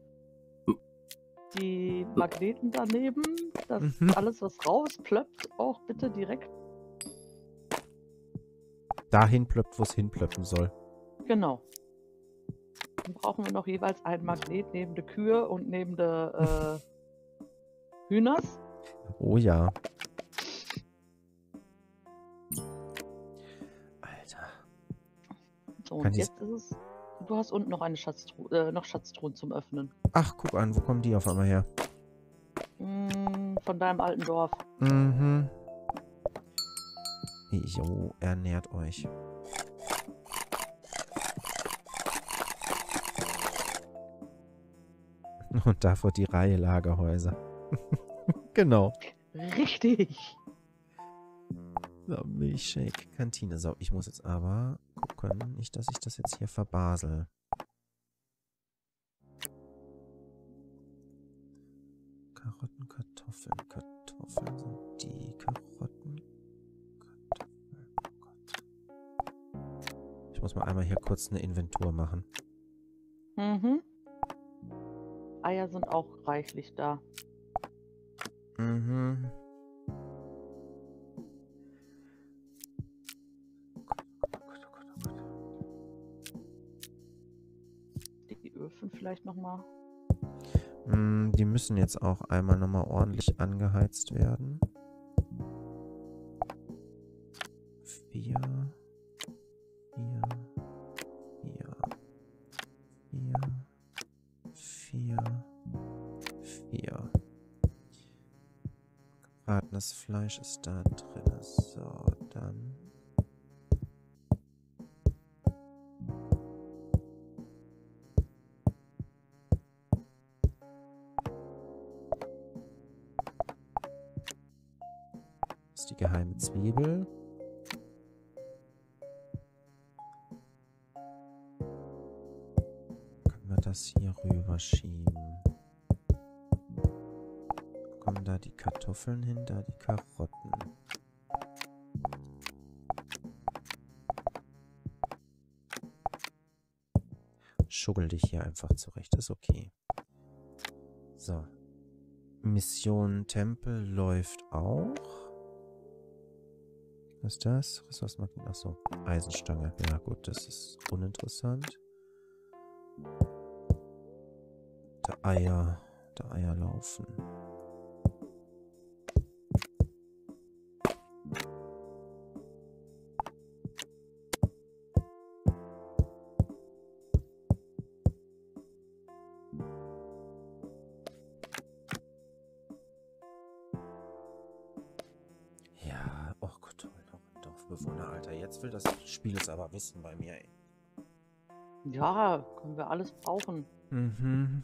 die Magneten daneben, dass Mhm. alles, was rausplöppt, auch bitte direkt. Dahin plöppt, wo es hinplöppen soll. Genau. Dann brauchen wir noch jeweils ein Magnet neben der Kühe und neben der äh, Hühners. Oh ja. Alter. So, Kann und die- jetzt ist es. Du hast unten noch eine Schatztruhe, äh, noch Schatztruhen zum Öffnen. Ach, guck an, wo kommen die auf einmal her? Mm, von deinem alten Dorf. Mhm. Jo, ernährt euch. Und davor die Reihe Lagerhäuser. Genau. Richtig. So, Milchshake, Kantine. So, ich muss jetzt aber gucken, nicht, dass ich das jetzt hier verbasel. Karotten, Kartoffeln. Kartoffeln sind die Karotten. Kartoffeln. Oh Gott. Ich muss mal einmal hier kurz eine Inventur machen. Mhm. Eier sind auch reichlich da. Mhm. Die Öfen vielleicht nochmal. Mm, die müssen jetzt auch einmal nochmal ordentlich angeheizt werden. Vier. Vier. Vier. Vier. Vier. Vier. Gebratenes Fleisch ist da drin. So, dann. Das ist die geheime Zwiebel. Können wir das hier rüber schieben? Kommen da die Kartoffeln hin, da die Karotten. Schuggel dich hier einfach zurecht, ist okay. So. Mission Tempel läuft auch. Was ist das? Ressourcenmagnet. Achso, Eisenstange. Ja gut, das ist uninteressant. Der Eier. Der Eier laufen. Ja, oh Gott, toll, noch ein Dorfbewohner, Alter. Jetzt will das Spiel es aber wissen bei mir, ey. Ja, können wir alles brauchen. Mhm.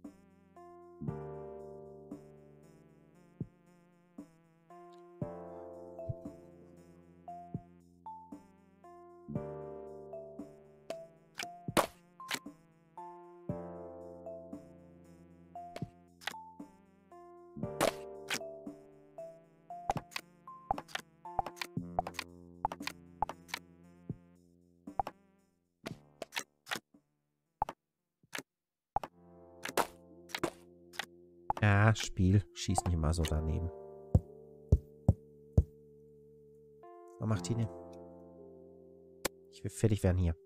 Ja, Spiel. Schieß nicht mal so daneben. Was macht Tine? Ich will fertig werden hier.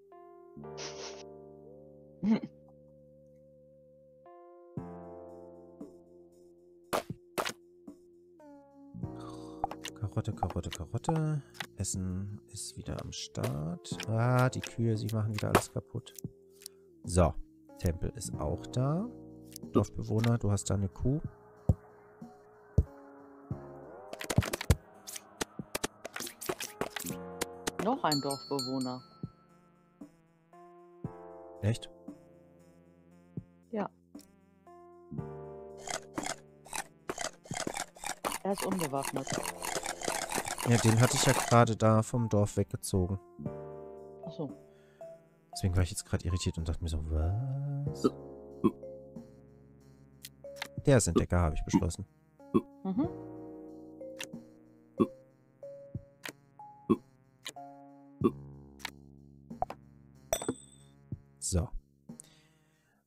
Karotte, Karotte, Karotte. Essen ist wieder am Start. Ah, die Kühe, sie machen wieder alles kaputt. So, Tempel ist auch da. Dorfbewohner, du hast da eine Kuh. Noch ein Dorfbewohner. Echt? Ja. Er ist unbewaffnet. Ja, den hatte ich ja gerade da vom Dorf weggezogen. Achso. Deswegen war ich jetzt gerade irritiert und dachte mir so, was? Der ist Entdecker, habe ich beschlossen. Mhm. So.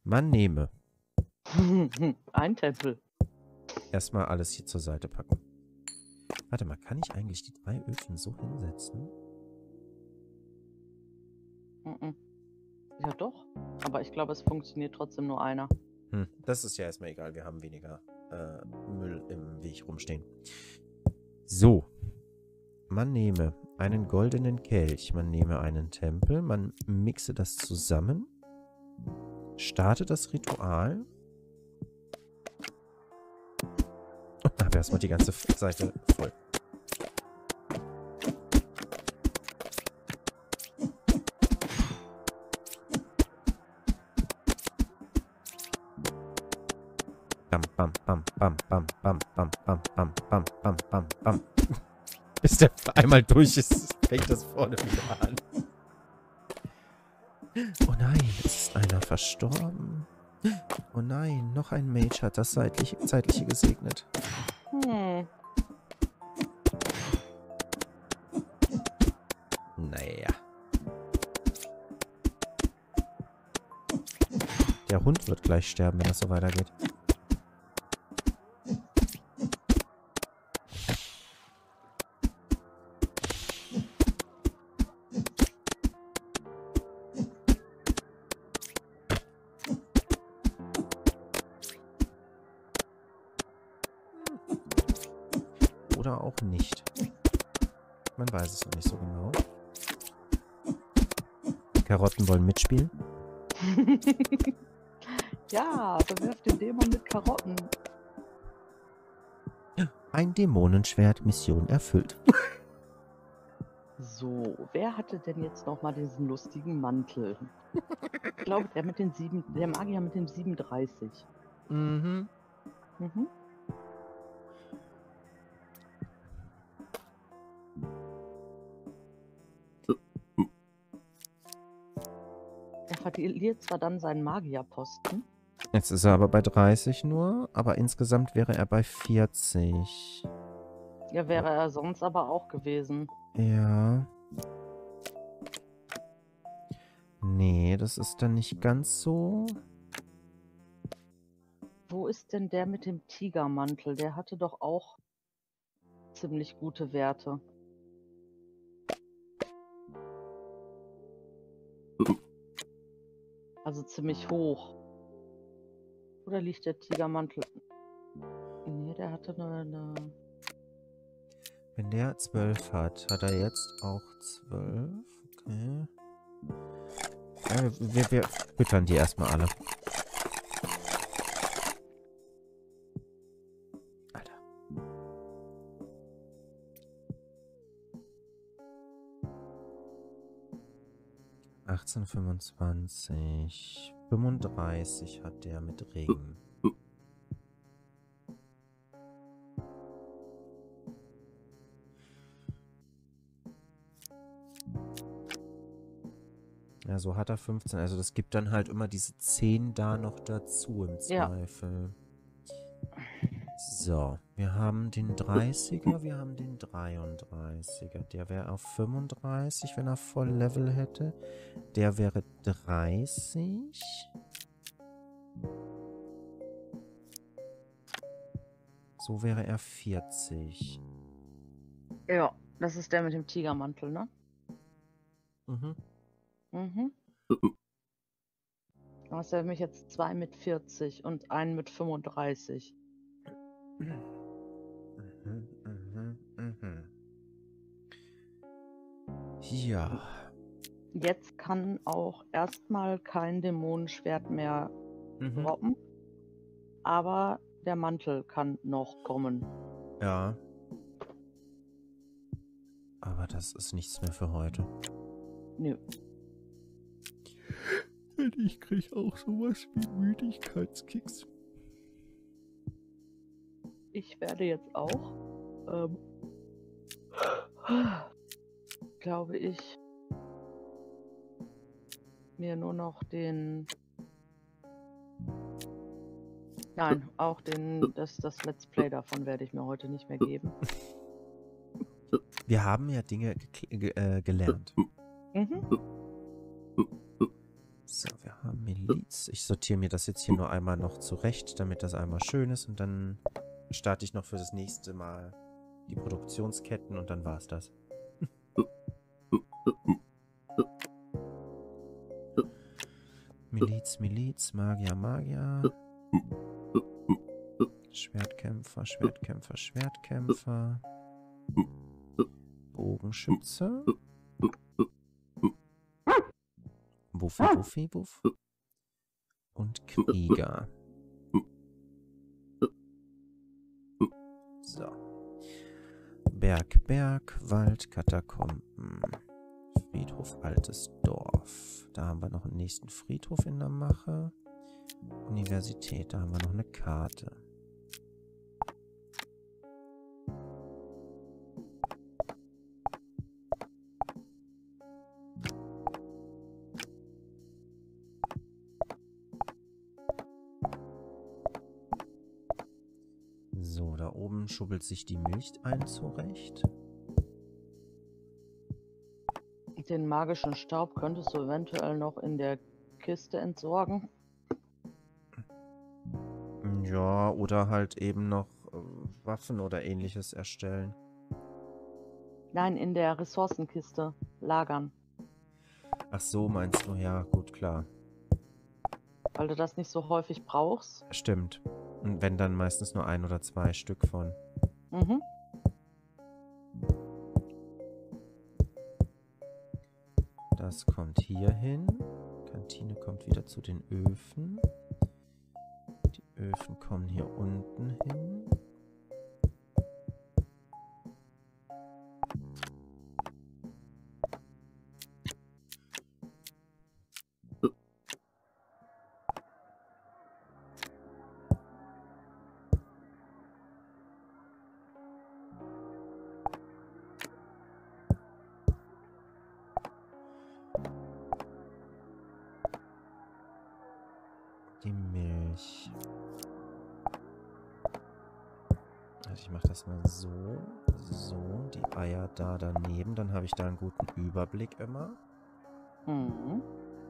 Man nehme. Ein Tempel. Erstmal alles hier zur Seite packen. Warte mal, kann ich eigentlich die drei Öfen so hinsetzen? Mhm. Ja doch, aber ich glaube, es funktioniert trotzdem nur einer. Hm, das ist ja erstmal egal, wir haben weniger äh, Müll im Weg rumstehen. So. Man nehme einen goldenen Kelch, man nehme einen Tempel, man mixe das zusammen, starte das Ritual und habe erstmal die ganze Seite voll. Bam, bam, bam, bam, bam, bam, bam, bam, bam, bam, bam, bam, bam. Bis der einmal durch ist, fängt das vorne wieder an. Oh nein, es ist einer verstorben. Oh nein, noch ein Mage hat das Zeitliche, Zeitliche gesegnet. Hm. Naja. Der Hund wird gleich sterben, wenn das so weitergeht. Oder auch nicht. Man weiß es noch nicht so genau. Karotten wollen mitspielen. Ja, bewerft den Dämon mit Karotten. Ein Dämonenschwert, Mission erfüllt. So, wer hatte denn jetzt nochmal diesen lustigen Mantel? Ich glaube, der mit den sieben, der Magier mit dem siebenunddreißig. Mhm. Mhm. Er verliert zwar dann seinen Magierposten. Jetzt ist er aber bei dreißig nur, aber insgesamt wäre er bei vierzig. Ja, wäre er sonst aber auch gewesen. Ja. Nee, das ist dann nicht ganz so. Wo ist denn der mit dem Tigermantel? Der hatte doch auch ziemlich gute Werte. Also ziemlich hoch. Oder liegt der Tigermantel? Nee, der hatte eine... eine... Wenn der zwölf hat, hat er jetzt auch zwölf. Okay. Ja, wir, wir, wir füttern die erstmal alle. Alter. achtzehn fünfundzwanzig. fünfunddreißig hat der mit Regen. Ja, so hat er fünfzehn. Also das gibt dann halt immer diese zehn da noch dazu im Zweifel. Ja. So, wir haben den dreißiger, wir haben den dreiunddreißiger. Der wäre auf fünfunddreißig, wenn er voll Level hätte. Der wäre dreißig. So wäre er vierzig. Ja, das ist der mit dem Tigermantel, ne? Mhm. Mhm. Du hast ja nämlich jetzt zwei mit vierzig und einen mit fünfunddreißig. Mhm, mhm, mhm. Ja. Jetzt kann auch erstmal kein Dämonenschwert mehr Mhm. droppen. Aber der Mantel kann noch kommen. Ja. Aber das ist nichts mehr für heute. Nö. Ich krieg auch sowas wie Müdigkeitskicks. Ich werde jetzt auch, ähm, glaube ich, mir nur noch den, nein, auch den, das, das Let's Play davon werde ich mir heute nicht mehr geben. Wir haben ja Dinge ge ge äh, gelernt. Mhm. So, wir haben Miliz. Ich sortiere mir das jetzt hier nur einmal noch zurecht, damit das einmal schön ist. Und dann starte ich noch für das nächste Mal die Produktionsketten und dann war's das. Miliz, Miliz, Magier, Magier. Schwertkämpfer, Schwertkämpfer, Schwertkämpfer. Bogenschütze. Wuffi, Wuffi, Wuff. Und Krieger. So. Berg, Berg, Wald, Katakomben. Friedhof, altes Dorf. Da haben wir noch einen nächsten Friedhof in der Mache. Universität, da haben wir noch eine Karte. So, da oben schubbelt sich die Milch ein zurecht. Den magischen Staub könntest du eventuell noch in der Kiste entsorgen. Ja, oder halt eben noch äh, Waffen oder ähnliches erstellen. Nein, in der Ressourcenkiste lagern. Ach so, meinst du? Ja, gut, klar. Weil du das nicht so häufig brauchst. Stimmt. Und wenn dann meistens nur ein oder zwei Stück von. Mhm. Das kommt hier hin. Kantine kommt wieder zu den Öfen. Die Öfen kommen hier unten hin. Die Milch. Also ich mache das mal so. So, die Eier da daneben. Dann habe ich da einen guten Überblick immer. Mhm.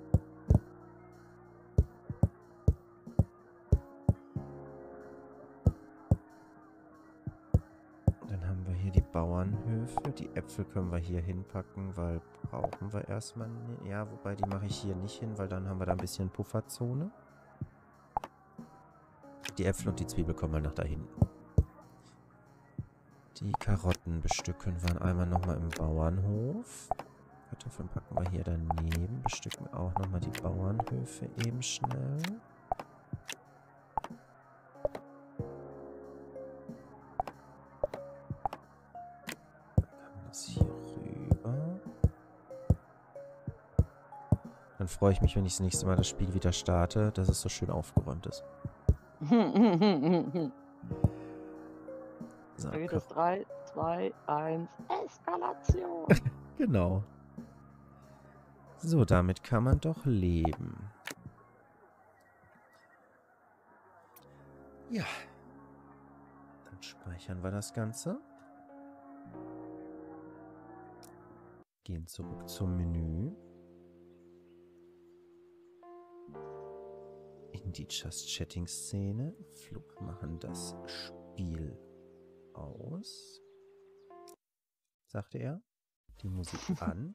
Dann haben wir hier die Bauernhöfe. Die Äpfel können wir hier hinpacken, weil brauchen wir erstmal nicht. Ja, wobei die mache ich hier nicht hin, weil dann haben wir da ein bisschen Pufferzone. Die Äpfel und die Zwiebel kommen mal nach da hinten. Die Karotten bestücken wir einmal nochmal im Bauernhof. Kartoffeln packen wir hier daneben. Bestücken auch nochmal die Bauernhöfe eben schnell. Dann kann das hier rüber. Dann freue ich mich, wenn ich das nächste Mal das Spiel wieder starte, dass es so schön aufgeräumt ist. So, Da geht es drei, zwei, eins, Eskalation. genau. So, damit kann man doch leben. Ja. Dann speichern wir das Ganze. Gehen zurück zum Menü. In die Just-Chatting-Szene. Flug machen das Spiel aus. Sagte er. Die Musik an.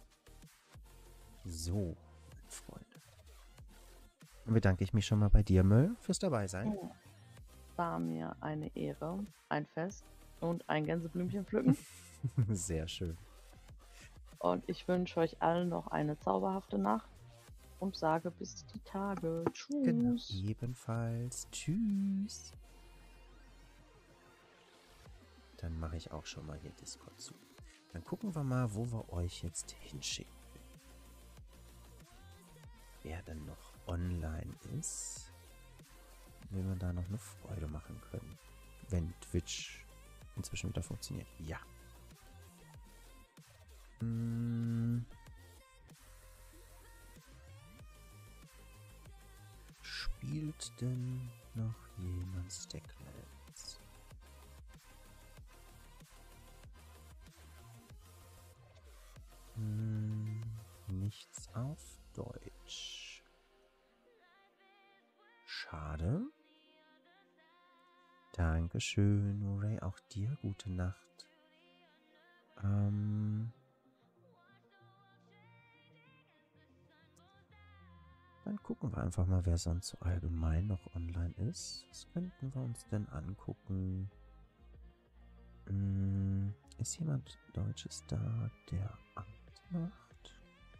So, mein Freund. Dann bedanke ich mich schon mal bei dir, Möll, fürs Dabeisein. War mir eine Ehre, ein Fest und ein Gänseblümchen pflücken. Sehr schön. Und ich wünsche euch allen noch eine zauberhafte Nacht und sage bis die Tage. Tschüss. Genau, ebenfalls. Tschüss. Dann mache ich auch schon mal hier Discord zu. Dann gucken wir mal, wo wir euch jetzt hinschicken. Wer denn noch online ist, will man da noch eine Freude machen können. Wenn Twitch inzwischen wieder funktioniert. Ja. Hm. Spielt denn noch jemand Stacklands? Hm, nichts auf Deutsch. Dankeschön, Ray. Auch dir gute Nacht. Ähm... Dann gucken wir einfach mal, wer sonst so allgemein noch online ist. Was könnten wir uns denn angucken? Hm, ist jemand Deutsches da, der Amt macht?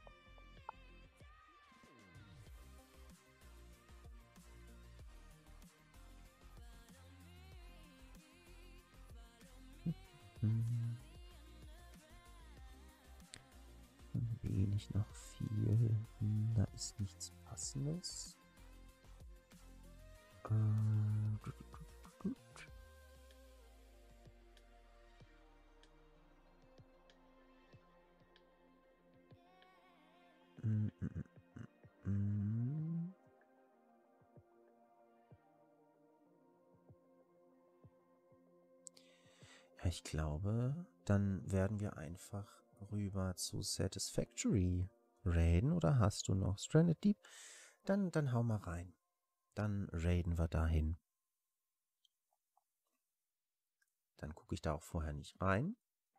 Hm. Wenig noch viel. Hm, da ist nichts Passendes. Äh, gut, gut, gut. Mm, mm, mm, mm. Ja, ich glaube, dann werden wir einfach rüber zu Satisfactory raiden. Oder hast du noch Stranded Deep? Dann, dann hau mal rein. Dann raiden wir dahin. Dann gucke ich da auch vorher nicht rein.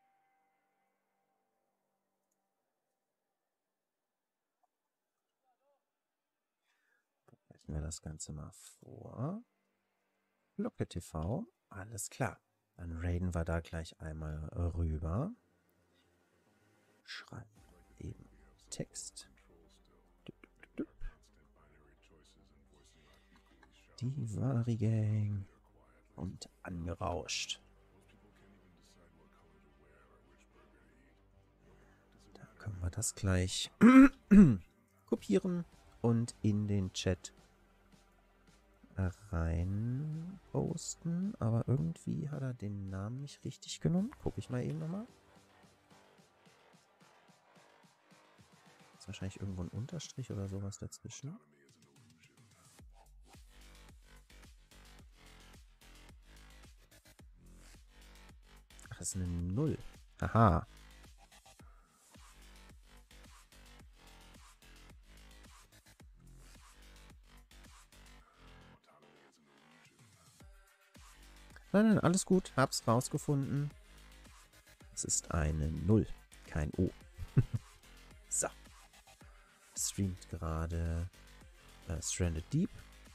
Bereiten wir das Ganze mal vor. Glocke T V. Alles klar. Dann raiden wir da gleich einmal rüber. Schreiben eben Text. Die Vari-Gang. Und angerauscht. Da können wir das gleich kopieren und in den Chat rein posten. Aber irgendwie hat er den Namen nicht richtig genommen. Gucke ich mal eben nochmal. Ist wahrscheinlich irgendwo ein Unterstrich oder sowas dazwischen. Ach, das ist eine Null. Haha. Nein, nein, alles gut. Hab's rausgefunden. Es ist eine Null, kein O. So. Streamt gerade äh, Stranded Deep.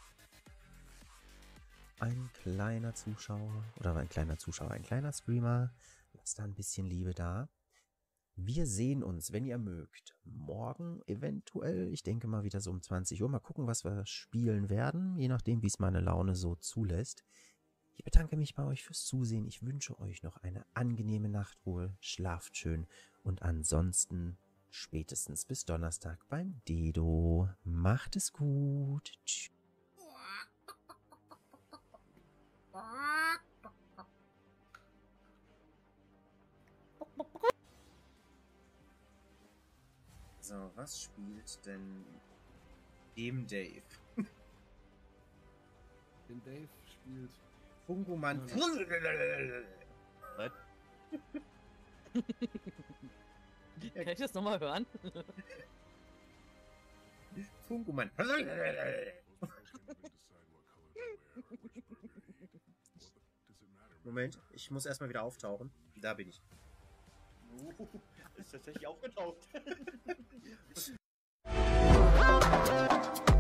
Ein kleiner Zuschauer, oder ein kleiner Zuschauer, ein kleiner Streamer. Lasst da ein bisschen Liebe da. Wir sehen uns, wenn ihr mögt, morgen eventuell. Ich denke mal wieder so um zwanzig Uhr. Mal gucken, was wir spielen werden, je nachdem, wie es meine Laune so zulässt. Ich bedanke mich bei euch fürs Zusehen. Ich wünsche euch noch eine angenehme Nachtruhe. Schlaft schön und ansonsten spätestens bis Donnerstag beim Dedo. Macht es gut. Tschüss. So, was spielt denn dem Dave? Den Dave spielt Funguman. Was? Kann ich das nochmal hören? Funguman. Moment, ich muss erstmal wieder auftauchen. Da bin ich. Uh, ist tatsächlich aufgetaucht.